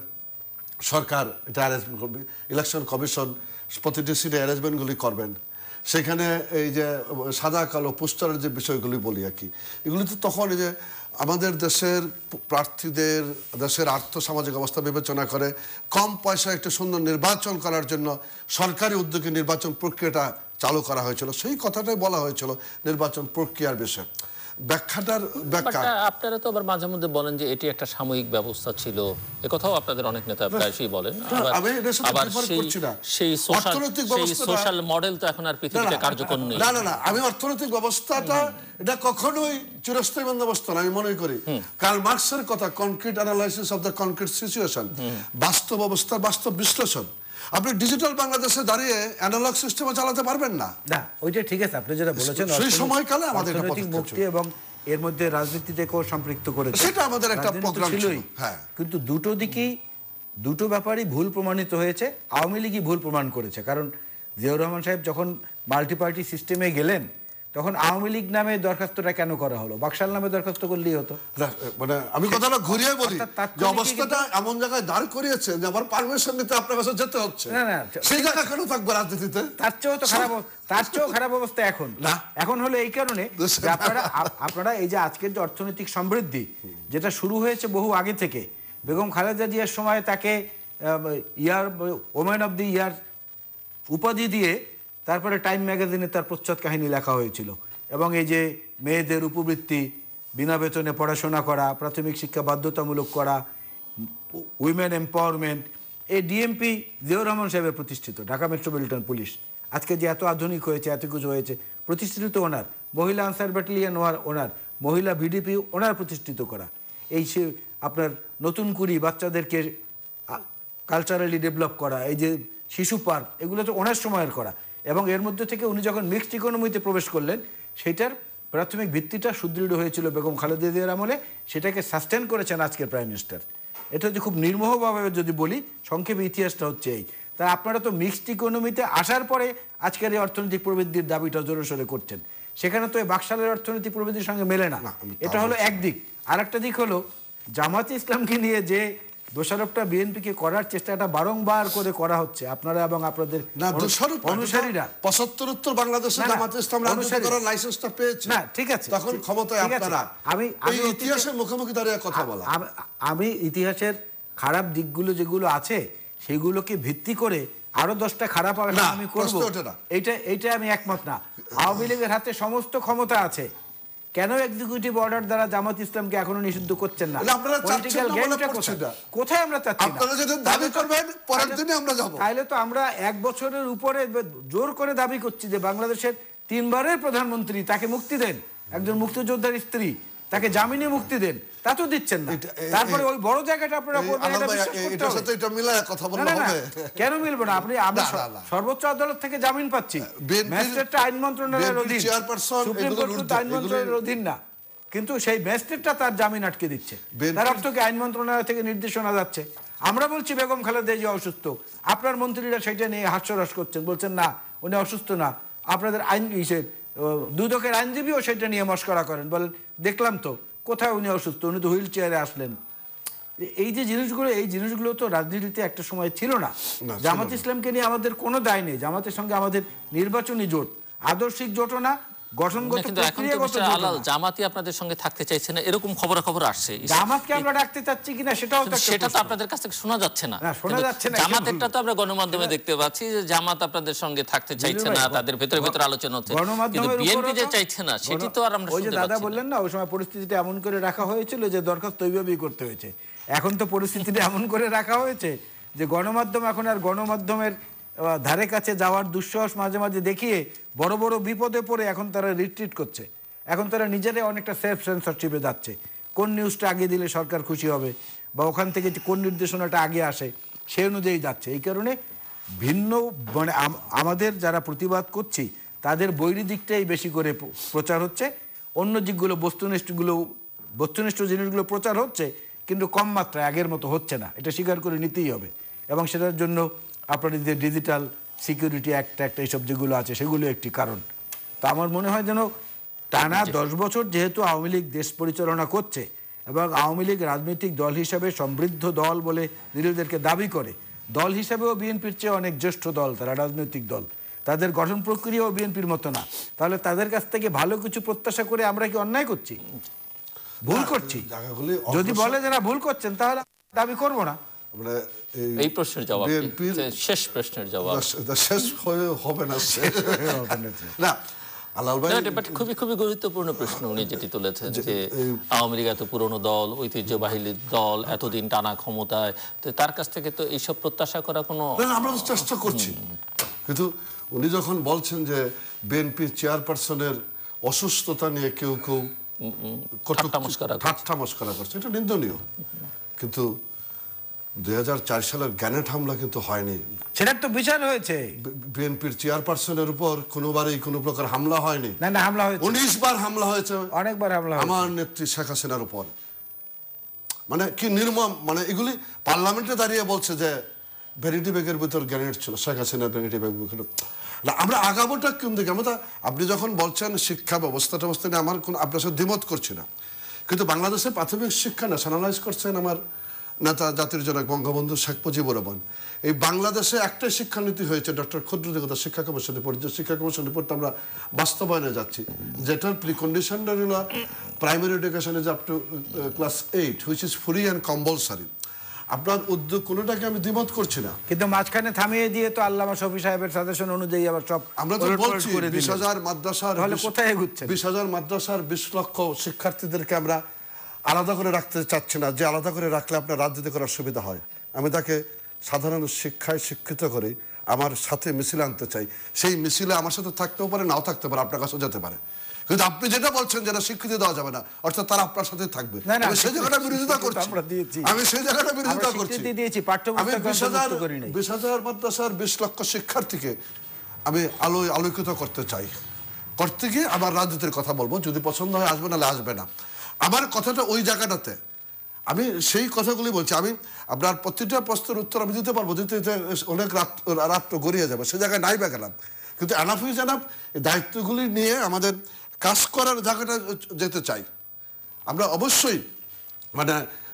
সরকার এটা অ্যারেঞ্জমেন্ট করবে, ইলেকশন কমিশন প্রতিটি সিটে অ্যারেঞ্জমেন্টগুলি করবেন, সেখানে এই যে সাদা কালো পোস্টারের যে বিষয়গুলি বলি আর কি, এগুলি তো তখন এই যে আমাদের দেশের প্রার্থীদের দেশের আর্থ সামাজিক অবস্থা বিবেচনা করে কম পয়সায় একটা সুন্দর নির্বাচন করার জন্য সরকারি উদ্যোগে নির্বাচন প্রক্রিয়াটা চালু করা হয়েছিল। সেই কথাটাই বলা হয়েছিল নির্বাচন প্রক্রিয়ার বিষয়ে। ব্যাখ্যাটার ব্যাখ্যা আপনারা তো আবার মাঝে মধ্যে বলেন যে এটি একটা সাময়িক ব্যবস্থা ছিল, একথাও আপনাদের অনেক নেতা প্রায়শই বলেন। আবার সেই সোশ্যাল মডেল তো এখন আর পৃথিবীতে কার্যকর নেই। না না না আমি অর্থনৈতিক ব্যবস্থাটা এটা কখনোই চিরস্থায়ী বন্দোবস্ত না আমি মনে করি। কার্ল মার্কসের কথা concrete analysis of the concrete situation, বাস্তব অবস্থার বাস্তব বিশ্লেষণ। আপনি ডিজিটাল বাংলাদেশে দাঁড়িয়ে অ্যানালগ সিস্টেমে চালাতে পারবেন না। না ওইটা ঠিক আছে, আপনি যেটা বলেছেন সেই সময়কালে আমাদের অর্থনৈতিক মুক্তি এবং এর মধ্যে রাজনীতিটাকেও সম্পৃক্ত করেছে, সেটা আমাদের একটা প্রোগ্রাম ছিল। হ্যাঁ, কিন্তু দুটো দিকেই দুটো ব্যাপারই ভুল প্রমাণিত হয়েছে। আওয়ামী লীগই ভুল প্রমাণ করেছে, কারণ জিয়াউর রহমান সাহেব যখন মাল্টি পার্টি সিস্টেমে গেলেন তখন আওয়ামী লীগ নামে দরখাস্তটা কেন করা হলো? বাকশাল নামে দরখাস্ত করলেই হতো। মানে আমি কথাটা ঘুরিয়ে বলি যে অবস্থাটা এমন জায়গায় দাঁড় করিয়েছে যে আমার পারমিশন নিতে আপনার কাছে যেতে হচ্ছে। না না সেই জায়গা কেন থাকবে রাজনীতিতে? তার চেয়েও তো খারাপ, তার চেয়েও খারাপ অবস্থা এখন। না এখন হলো এই কারণে আপনারা আপনারা এই যে আজকের যে অর্থনৈতিক সমৃদ্ধি যেটা শুরু হয়েছে বহু আগে থেকে, বেগম খালেদা জিয়ার সময় তাকে ইয়ার ওমেন অব দি ইয়ার উপাধি দিয়ে তারপরে টাইম ম্যাগাজিনে তার প্রচ্ছদ কাহিনী লেখা হয়েছিল, এবং এই যে মেয়েদের উপবৃত্তি, বিনা বেতনে পড়াশোনা করা, প্রাথমিক শিক্ষা বাধ্যতামূলক করা, উইমেন এম্পাওয়ারমেন্ট, এই ডিএমপি জিয়াউর রহমান সাহেবের প্রতিষ্ঠিত। ঢাকা মেট্রোপলিটন পুলিশ আজকে যে এত আধুনিক হয়েছে, এত কিছু হয়েছে, প্রতিষ্ঠিত তো ওনার। মহিলা আনসার ব্যাটালিয়ন ওনার, মহিলা ভিডিপি ওনার প্রতিষ্ঠিত করা। এই সে আপনার নতুন কুড়ি বাচ্চাদেরকে কালচারালি ডেভেলপ করা, এই যে শিশু পার্ক, এগুলো তো ওনার সময়ের করা। এবং এর মধ্যে থেকে উনি যখন মিক্সড ইকোনমিতে প্রবেশ করলেন, সেইটার প্রাথমিক ভিত্তিটা সুদৃঢ় হয়েছিল বেগম খালেদা জিয়ার আমলে, সেটাকে সাস্টেন করেছেন আজকের প্রাইম মিনিস্টার। এটা যদি খুব নির্মোহভাবে যদি বলি, সংক্ষেপে ইতিহাসটা হচ্ছে এই। তা আপনারা তো মিক্সড ইকোনমিতে আসার পরে আজকের এই অর্থনৈতিক প্রবৃদ্ধির দাবিটা জোরসোরে করছেন, সেখানে তো এই বাকশালের অর্থনৈতিক প্রবৃদ্ধির সঙ্গে মেলে না। এটা হলো একদিক। আর একটা দিক হলো জামাতে ইসলামকে নিয়ে যে দোষারোপটা বিএনপিকে করার চেষ্টাটা বারংবার করে করা হচ্ছে আপনারা এবং আপনাদের অনুসারীরা। পঁচাত্তর উত্তর বাংলাদেশে জামাতে ইসলাম রাজনীতি করার লাইসেন্সটা পেয়েছে, না ঠিক আছে, তখন ক্ষমতায় আপনারা। আমি ইতিহাসের মুখোমুখি দাঁড়িয়ে কথা বলা, আমি ইতিহাসের খারাপ দিকগুলো যেগুলো আছে সেগুলোকে ভিত্তি করে আরো দশটা খারাপ আমি করবো, এইটা এইটা আমি একমত না। আওয়ামী লীগের হাতে সমস্ত ক্ষমতা আছে, কেন এক্সিকিউটিভ অর্ডার দ্বারা জামাত ইসলামকে এখনো নিষিদ্ধ করছেন না? কোথায় আমরা চাচ্ছি না? তাহলে তো আমরা এক বছরের উপরে জোর করে দাবি করছি যে বাংলাদেশের তিনবারের প্রধানমন্ত্রী, তাকে মুক্তি দেন, একজন মুক্তিযোদ্ধার স্ত্রী, তাকে জামিনে মুক্তি দেন, তা তো দিচ্ছেন না। তারপরে ওই বড় জায়গাটা আপনারা করবেন, কেন মিলবে না? আপনি আমরা সর্বোচ্চ আদালত থেকে জামিন পাচ্ছি, ম্যাজিস্ট্রেটটা আইন মন্ত্রণালয়ের অধীন, সুপ্রিম কোর্ট আইন মন্ত্রণালয়ের অধীন না, কিন্তু সেই ম্যাজিস্ট্রেটটা তার জামিন আটকে দিচ্ছে। তার অর্থ কি আইন মন্ত্রণালয় থেকে নির্দেশনা যাচ্ছে? আমরা বলছি বেগম খালেদা জিয়া অসুস্থ, আপনার মন্ত্রীরা সেটা নিয়ে হাস্যরস করছেন, বলছেন না উনি অসুস্থ না। আপনাদের আইন দুদকের আইনজীবীও সেটা নিয়ে মস্করা করেন, বলেন দেখলাম তো কোথায় উনি অসুস্থ, উনি তো হুইল চেয়ারে আসলেন। এই যে জিনিসগুলো, এই জিনিসগুলো তো রাজনীতিতে একটা সময় ছিল না। জামাত ইসলামকে নিয়ে আমাদের কোনো দায় নেই, জামাতের সঙ্গে আমাদের নির্বাচনী জোট, আদর্শিক জোটও না, গঠনগত প্রক্রিয়াগত জোটও না। জামাতই আপনাদের সঙ্গে থাকতে চাইছে না, এরকম খবরাখবর আসছে। জামাতকে আমরা ডাকতে চাচ্ছি কিনা সেটাও তো, সেটা তো আপনাদের কাছ থেকে শোনা যাচ্ছে না। শোনা যাচ্ছে না। জামাতেরটা তো আমরা গণমাধ্যমে দেখতে পাচ্ছি যে জামাত আপনাদের সঙ্গে থাকতে চাইছে না, তাদের ভেতরে ভেতরে আলোচনা হচ্ছে, কিন্তু বিএনপি যে চাইছে না সেটি তো আর আমরা শুনতে পাচ্ছি না। ওই যে দাদা বললেন না, ওই সময় পরিস্থিতিটা এমন করে রাখা হয়েছিল যে দরখাস্ত ওইভাবেই করতে হয়েছে। এখন তো পরিস্থিতিটা এমন করে রাখা হয়েছে যে গণমাধ্যম এখন আর গণমাধ্যমের ধারে কাছে যাওয়ার দুঃসাহস মাঝে মাঝে দেখিয়ে বড় বড় বিপদে পড়ে এখন তারা রিট্রিট করছে। এখন তারা নিজেরাই অনেকটা সেলফ সেন্সরশিপে যাচ্ছে, কোন নিউজটা আগে দিলে সরকার খুশি হবে বা ওখান থেকে কোন নির্দেশনাটা আগে আসে সেই অনুযায়ী যাচ্ছে। এই কারণে ভিন্ন মানে আমাদের যারা প্রতিবাদ করছি তাদের বৈরী দিকটাই বেশি করে প্রচার হচ্ছে, অন্য দিকগুলো বস্তুনিষ্ঠগুলো বস্তুনিষ্ঠ জিনিসগুলো প্রচার হচ্ছে, কিন্তু কম মাত্রায় আগের মতো হচ্ছে না, এটা স্বীকার করে নিতেই হবে। এবং সেটার জন্য আপনাদের যে ডিজিটাল সিকিউরিটি অ্যাক্ট অ্যাক্ট এইসব যেগুলো আছে সেগুলো একটি কারণ। তো আমার মনে হয় যেন টানা দশ বছর যেহেতু আওয়ামী লীগ দেশ পরিচালনা করছে এবং আওয়ামী লীগ রাজনৈতিক দল হিসাবে সমৃদ্ধ দল বলে নিজেদেরকে দাবি করে, দল হিসাবেও বিএনপির চেয়ে অনেক জ্যেষ্ঠ দল, তারা রাজনৈতিক দল, তাদের গঠন প্রক্রিয়াও বিএনপির মতো না, তাহলে তাদের কাছ থেকে ভালো কিছু প্রত্যাশা করে আমরা কি অন্যায় করছি, ভুল করছি? যদি বলে যারা ভুল করছেন তাহলে দাবি করবো না। এই প্রশ্নের জবাব, শেষ প্রশ্নের জবাব শেষ হবে না না আলাল ভাই, খুবই খুবই গুরুত্বপূর্ণ প্রশ্ন উনি যেটি তুলেছেন যে আওয়ামী লীগ এত পুরনো দল, ঐতিহ্যবাহী দল, এতদিন টানা ক্ষমতায়, তো তার কাছ থেকে তো এইসব প্রত্যাশা করা কোনো, আমরা তো চেষ্টা করছি, কিন্তু উনি যখন বলছেন যে বিএনপি চেয়ারপারসনের অসুস্থতা নিয়ে কেউ কেউ ঠাট্টা মস্করা করছে, এটা নিন্দনীয়। কিন্তু দুই হাজার চার সালের গ্যানেট হামলা কিন্তু হয়নি, সেটার তো বিচার হয়েছে। বিএনপির চেয়ারপারসনের উপর কোনোবারই কোনো প্রকার হামলা হয়নি। না না, হামলা হয়েছে, উনিশ বার হামলা হয়েছে, অনেকবার হামলা আমার নেত্রী শেখ হাসিনার উপর। মানে কি নির্মম, মানে এগুলি পার্লামেন্টে দাঁড়িয়ে বলছে যে ভ্যানিটি ব্যাগের ভিতর গ্যানেট ছিল, শেখ হাসিনার ভ্যানিটি ব্যাগ। আমরা আগাবোটা কোন দিকে? আমরা আপনি যখন বলছেন শিক্ষা ব্যবস্থা ব্যবস্থা নিয়ে আমার কোনো আপনার সাথে দ্বিমত করছি না, কিন্তু বাংলাদেশের প্রাথমিক শিক্ষা ন্যাশনালাইজ করছেন আমার নেতা জাতির জনক বঙ্গবন্ধু শেখ মুজিবুর রহমান। এই বাংলাদেশে একটাই শিক্ষানীতি হয়েছে ডক্টর ক্ষুদ্রদিগতা শিক্ষা কমিশন রিপোর্ট, যে শিক্ষা কমিশন রিপোর্টটা আমরা বাস্তবায়নে যাচ্ছি, যেটার প্রিকন্ডিশনটা হলো primary education is up to class eight which is free and compulsory. আপনার উদ্যোগ কোনোটাকে আমি দ্বিমত করছি না, কিন্তু মাঝখানে থামিয়ে দিয়ে তো আল্লামা শফি সাহেবের সাজেশন অনুযায়ী আবার সব আমরা তো বলছি বিশ হাজার মাদ্রাসার কোথায় এগুচ্ছে, বিশ হাজার মাদ্রাসার বিশ লক্ষ শিক্ষার্থীদেরকে আমরা আলাদা করে রাখতে চাচ্ছি না, যে আলাদা করে রাখলে আপনার রাজনীতি করার সুবিধা হয়। আমি তাকে সাধারণ শিক্ষায় শিক্ষিত করে আমার সাথে মিছিলে আনতে চাই। সেই মিছিলে আমার সাথে থাকতেও পারে, নাও থাকতে পারে, আপনার কাছে যেতে পারে, কিন্তু আপনি যেটা বলছেন যেটা স্বীকৃতি দেওয়া যাবে না, অর্থাৎ তারা আপনার সাথে থাকবে, আমি সেই জায়গাটা বিরোধিতা করছি। আমি সেই জায়গাটা বিরোধিতা করছি। আমি বিশ হাজার বিশ হাজার মাদ্রাসার বিশ লক্ষ শিক্ষার্থীকে আমি আলোয় আলোকিত করতে চাই। করতে গিয়ে আমার রাজনীতির কথা বলবো, যদি পছন্দ হয় আসবে, নাহলে আসবে না। আমার কথাটা ওই জায়গাটাতে, আমি সেই কথাগুলি বলছি। আমি আপনার প্রতিটা প্রশ্নের উত্তর আমি দিতে পারবো, দিতে দিতে অনেক রাত রাত্র গড়িয়ে যাবে, সে জায়গায় নাই বা গেলাম। কিন্তু এনাফ ইজ এনাফ, এই দায়িত্বগুলি নিয়ে আমাদের কাজ করার জায়গাটা যেতে চাই। আমরা অবশ্যই মানে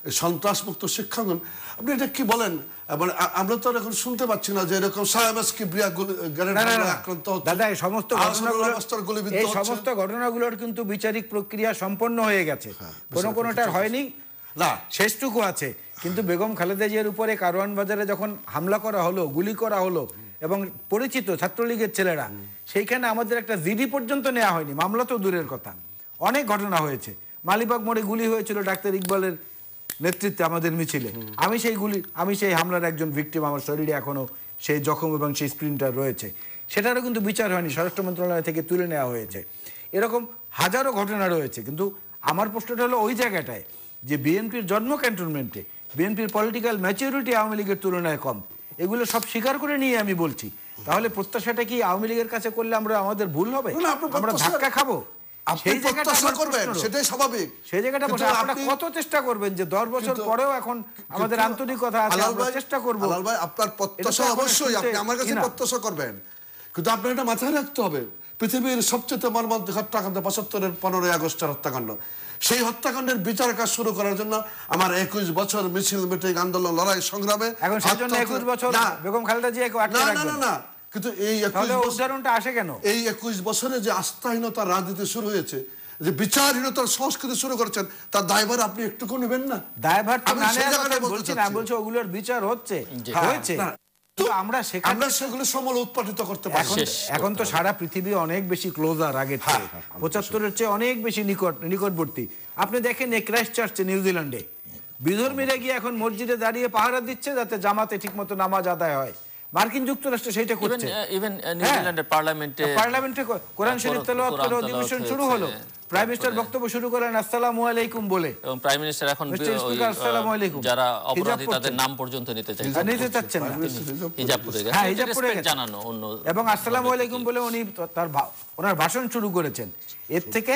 সন্ত্রাসমুক্ত শিক্ষাঙ্গন, আপনি এটা কি বলেন? মানে আমরা তো এখন শুনতে পাচ্ছি না যে এরকম সায়ামাস কিবরিয়া আক্রান্ত হচ্ছে। দাদা এই সমস্ত ঘটনাগুলো এই সমস্ত ঘটনাগুলোর কিন্তু বিচারিক প্রক্রিয়া সম্পন্ন হয়ে গেছে, কোনো কোনোটার হয়নি না, শেষটুকু আছে। কিন্তু বেগম খালেদা জিয়ার উপরে কারওয়ান বাজারে যখন হামলা করা হলো, গুলি করা হলো, এবং পরিচিত ছাত্রলীগের ছেলেরা, সেইখানে আমাদের একটা জিডি পর্যন্ত নেওয়া হয়নি, মামলা তো দূরের কথা। অনেক ঘটনা হয়েছে, মালিবাগ মোড়ে গুলি হয়েছিল ডাক্তার ইকবালের নেতৃত্বে আমাদের মিছিলে, আমি সেই গুলি আমি সেই হামলার একজন ভিকটিম, আমার শরীরে এখনো সেই জখম এবং সেই স্প্রিন্টার রয়েছে, সেটারও কিন্তু বিচার হয়নি, স্বরাষ্ট্র মন্ত্রণালয় থেকে তুলে নেওয়া হয়েছে। এরকম হাজারো ঘটনা রয়েছে। কিন্তু আমার প্রশ্নটা হলো ওই জায়গাটায় যে বিএনপির জন্ম ক্যান্টনমেন্টে, বিএনপির পলিটিক্যাল ম্যাচিউরিটি আওয়ামী লীগের তুলনায় কম, এগুলো সব স্বীকার করে নিয়ে আমি বলছি, তাহলে প্রত্যাশাটা কি আওয়ামী লীগের কাছে করলে আমরা আমাদের ভুল হবে, আমরা ধাক্কা খাবো? সেই জায়গাটা করবেন, সেটাই স্বাভাবিক। সেই জায়গাটা বসে আপনারা কত চেষ্টা করবেন যে দশ বছর পরেও এখন আমাদের আন্তরিকতা আছে, আমরা চেষ্টা করব। আলাল ভাই, আপনার প্রত্যাশা অবশ্যই আপনি আমার কাছে প্রত্যাশা করবেন, কিন্তু আপনার এটা মাথায় রাখতে হবে পৃথিবীর সবচেয়ে মর্মান্তিক হত্যাকাণ্ড পঁচাত্তরের পনেরোই আগস্টের হত্যাকাণ্ড, সেই হত্যাকাণ্ডের বিচার কাজ শুরু করার জন্য আমার একুশ বছর মিছিল মিটিং আন্দোলন লড়াই সংগ্রামে, এখন সেজন্য একুশ বছর বেগম খালেদা জিয়াকে আটকে রাখবেন না, না, কিন্তু এই উদাহরণটা আসে কেন? এই একুশ বছরে যে আস্থাহীনতার রাজনীতি শুরু হয়েছে, যে বিচারহীনতার সংস্কৃতি শুরু করেছেন, তার দায়ভার আপনি একটুকু নেবেন না? দায়ভার তো না নেওয়ার কথা বলছি না, বলছি ওগুলোর বিচার হচ্ছে হয়েছে, আমরা আমরা সেগুলো সমল উৎপাদিত করতে পারি। এখন তো সারা পৃথিবী অনেক বেশি ক্লোজার আগের চেয়ে, পঁচাত্তরের চেয়ে অনেক বেশি নিকট নিকটবর্তী। আপনি দেখেন এই ক্রাইস্ট চার্চে নিউজিল্যান্ডে বিধর্মীরা গিয়ে এখন মসজিদে দাঁড়িয়ে পাহারা দিচ্ছে যাতে জামাতে ঠিকমতো নামাজ আদায় হয়। মার্কিন যুক্তরাষ্ট্র সেটা করছে, ইভেন নিউজিল্যান্ডের পার্লামেন্টে পার্লামেন্টে কোরআন শরীফ তেলাওয়াত করে অধিবেশন শুরু হলো, প্রাইম মিনিস্টার বক্তব্য শুরু করেন আসসালামু আলাইকুম বলে, এবং প্রাইম মিনিস্টার এখন আসসালামু আলাইকুম যারা অপরাধী তাদের নাম পর্যন্ত নিতে চাইছেন, নিতে চাচ্ছেন না, হিজাব পরে গেছে, হ্যাঁ হিজাব পরে গেছে জানানো অন্য, এবং আসসালামু আলাইকুম বলে উনি তার ওনার ভাষণ শুরু করেছেন। এর থেকে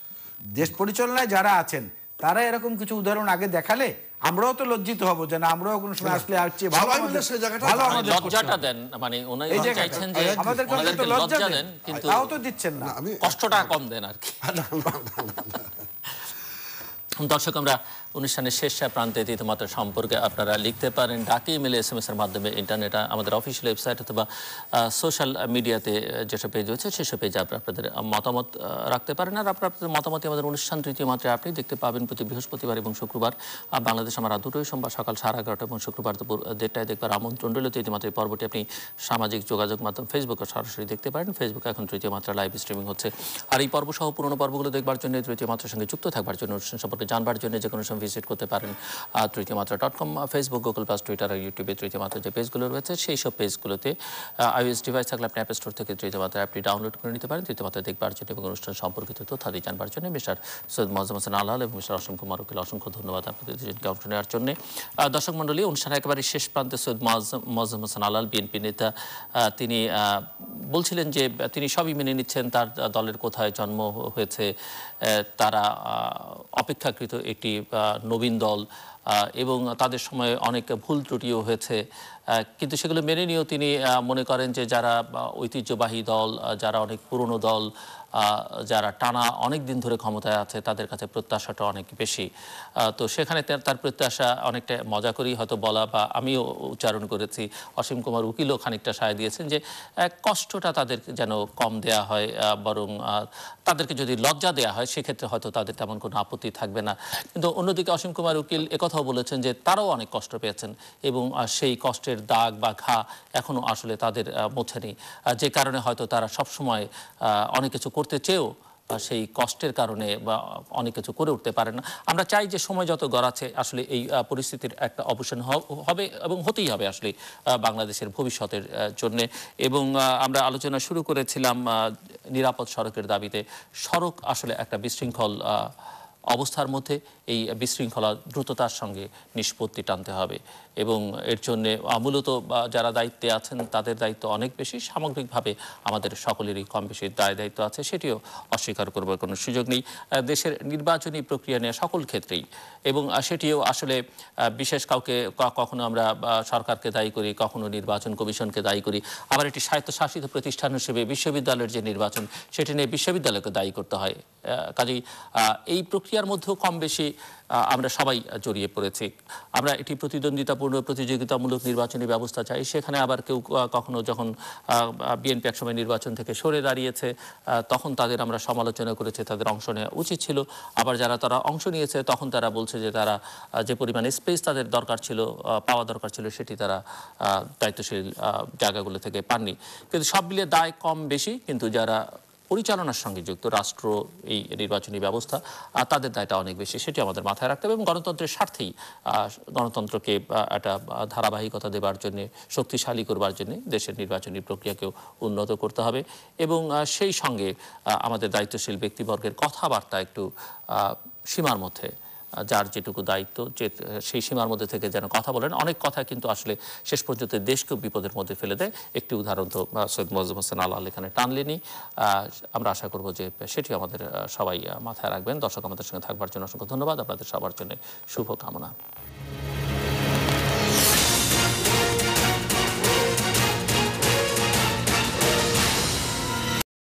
দেশ পরিচালনায় যারা আছেন তারা এরকম কিছু উদাহরণ আগে দেখালে আমরাও তো লজ্জিত হব যে না, আমরাও কোনো সময় আসলে আসছে ভালো, আমাদের সেই জায়গাটা ভালো, আমাদের লজ্জাটা দেন, মানে উনি চাইছেন যে আমাদেরকে তো লজ্জা দেন, কিন্তু তাও তো দিচ্ছেন না, কষ্টটা কম দেন আর কি। দর্শক, আমরা অনুষ্ঠানের শেষ প্রান্তে ট্রিটিও মাত্রা সম্পর্কে আপনারা লিখতে পারেন ডাকে, ইমেলে, এস এম এস এর মাধ্যমে, ইন্টারনেটে, আমাদের অফিসিয়াল ওয়েবসাইট অথবা সোশ্যাল মিডিয়াতে যেসব পেজ রয়েছে সেসব পেজে আপনারা আপনাদের মতামত রাখতে পারেন। আর আপনারা আপনাদের মতামতে আমাদের অনুষ্ঠান তৃতীয় মাত্রায় আপনি দেখতে পাবেন প্রতি বৃহস্পতিবার এবং শুক্রবার বাংলাদেশ আমার রাত দুটোই, সোমবার সকাল সাড়ে এগারোটা এবং শুক্রবার দুপুর দেড়টায় দেখবার আমন্ত্রণ রইল। তৃতীয় মাত্রা এই পর্বটি আপনি সামাজিক যোগাযোগ মাধ্যম ফেসবুকে সরাসরি দেখতে পারেন। ফেসবুকে এখন তৃতীয় মাত্রা লাইভ স্ট্রিমিং হচ্ছে। আর এই পর্ব সহ পুরোনো পর্বগুলো দেখবার জন্য, তৃতীয় মাত্রার সঙ্গে যুক্ত থাকবার জন্য, অনুষ্ঠান সম্পর্কে জানবার জন্য যে কোনো সময় ভিজিট করতে পারেন Tritiyo Matra dot com, Facebook, Google plus, Twitter আর ইউটিউবে তৃতীয় মাত্রা যে পেজগুলো রয়েছে সেই সব পেজগুলোতে আইওএস ডিভাইস থাকলে আপনি অ্যাপ স্টোর থেকে তৃতীয় মাত্রা অ্যাপটি ডাউনলোড করে নিতে পারেন। তৃতীয় মাত্রা দেখবার জন্য এবং অনুষ্ঠান সম্পর্কিত তথ্যাদি জানবার জন্য মিস্টার সৈয়দ মোয়াজ্জেম হোসেন আলাল এবং মিস্টার অসীম কুমার উকিল, অসংখ্য ধন্যবাদ আপনাদের দুজনকে অংশ নেওয়ার জন্য। দর্শক মণ্ডলী, অনুষ্ঠানের একেবারে শেষ প্রান্তে সৈয়দ মোয়াজ্জেম হোসেন আলাল, বিএনপি নেতা, তিনি বলছিলেন যে তিনি সবই মেনে নিচ্ছেন, তার দলের কোথায় জন্ম হয়েছে, তারা অপেক্ষাকৃত একটি নবীন দল এবং তাদের সময় অনেক ভুল ত্রুটিও হয়েছে, কিন্তু সেগুলো মেনে নিয়েও তিনি মনে করেন যে যারা ঐতিহ্যবাহী দল, যারা অনেক পুরনো দল, যারা টানা অনেক দিন ধরে ক্ষমতায় আছে, তাদের কাছে প্রত্যাশাটা অনেক বেশি। তো সেখানে তার প্রত্যাশা অনেকটা মজা করেই হয়তো বলা বা আমিও উচ্চারণ করেছি, অসীম কুমার উকিলও খানিকটা সায় দিয়েছেন যে কষ্টটা তাদের যেন কম দেয়া হয়, বরং তাদেরকে যদি লজ্জা দেওয়া হয় সেক্ষেত্রে হয়তো তাদের তেমন কোনো আপত্তি থাকবে না। কিন্তু অন্যদিকে অসীম কুমার উকিল একথাও বলেছেন যে তারাও অনেক কষ্ট পেয়েছেন এবং সেই কষ্টের দাগ বা ঘা এখনও আসলে তাদের মোছেনি, যে কারণে হয়তো তারা সবসময় অনেক কিছু করতে চেয়েও সেই কষ্টের কারণে বা অনেক কিছু করে উঠতে পারে না। আমরা চাই যে সময় যত গড়াচ্ছে আসলে এই পরিস্থিতির একটা অবসান হবে এবং হতেই হবে আসলে বাংলাদেশের ভবিষ্যতের জন্যে। এবং আমরা আলোচনা শুরু করেছিলাম নিরাপদ সড়কের দাবিতে। সড়ক আসলে একটা বিশৃঙ্খল অবস্থার মধ্যে এই বিশৃঙ্খলা দ্রুততার সঙ্গে নিষ্পত্তি টানতে হবে এবং এর জন্যে মূলত যারা দায়িত্বে আছেন তাদের দায়িত্ব অনেক বেশি, সামগ্রিকভাবে আমাদের সকলেরই কম বেশি দায় দায়িত্ব আছে, সেটিও অস্বীকার করবার কোনো সুযোগ নেই। দেশের নির্বাচনী প্রক্রিয়া নিয়ে সকল ক্ষেত্রেই, এবং সেটিও আসলে বিশেষ কাউকে কখনো আমরা সরকারকে দায়ী করি, কখনো নির্বাচন কমিশনকে দায়ী করি, আবার একটি স্বায়ত্তশাসিত প্রতিষ্ঠান হিসেবে বিশ্ববিদ্যালয়ের যে নির্বাচন সেটি নিয়ে বিশ্ববিদ্যালয়কে দায়ী করতে হয়। কাজেই এই প্রক্রিয়া প্রক্রিয়ার মধ্যেও কম বেশি আমরা সবাই জড়িয়ে পড়েছি। আমরা এটি প্রতিদ্বন্দ্বিতাপূর্ণ প্রতিযোগিতামূলক নির্বাচনী ব্যবস্থা চাই, সেখানে আবার কেউ কখনো যখন বিএনপি একসময় নির্বাচন থেকে সরে দাঁড়িয়েছে তখন তাদের আমরা সমালোচনা করেছি, তাদের অংশ নেওয়া উচিত ছিল। আবার যারা তারা অংশ নিয়েছে তখন তারা বলছে যে তারা যে পরিমাণে স্পেস তাদের দরকার ছিল, পাওয়া দরকার ছিল, সেটি তারা দায়িত্বশীল জায়গাগুলো থেকে পাননি। কিন্তু সব মিলিয়ে দায় কম বেশি, কিন্তু যারা পরিচালনার সঙ্গে যুক্ত রাষ্ট্র এই নির্বাচনী ব্যবস্থা তাদের দায়টা অনেক বেশি, সেটি আমাদের মাথায় রাখতে হবে। এবং গণতন্ত্রের স্বার্থেই গণতন্ত্রকে একটা ধারাবাহিকতা দেবার জন্য, শক্তিশালী করবার জন্য দেশের নির্বাচনী প্রক্রিয়াকেও উন্নত করতে হবে। এবং সেই সঙ্গে আমাদের দায়িত্বশীল ব্যক্তিবর্গের কথাবার্তা একটু সীমার মধ্যে, যার যেটুকু দায়িত্ব যে সেই সীমার মধ্যে থেকে যেন কথা বলেন। অনেক কথা কিন্তু আসলে শেষ পর্যন্ত দেশকেও বিপদের মধ্যে ফেলে দেয়। একটি উদাহরণ তো সৈয়দ মোয়াজ্জেম হোসেন আলাল এখানে টানলেনি। আমরা আশা করব যে সেটি আমাদের সবাই মাথায় রাখবেন। দর্শক আমাদের সঙ্গে থাকবার জন্য অসংখ্য ধন্যবাদ। আপনাদের সবার জন্য শুভকামনা।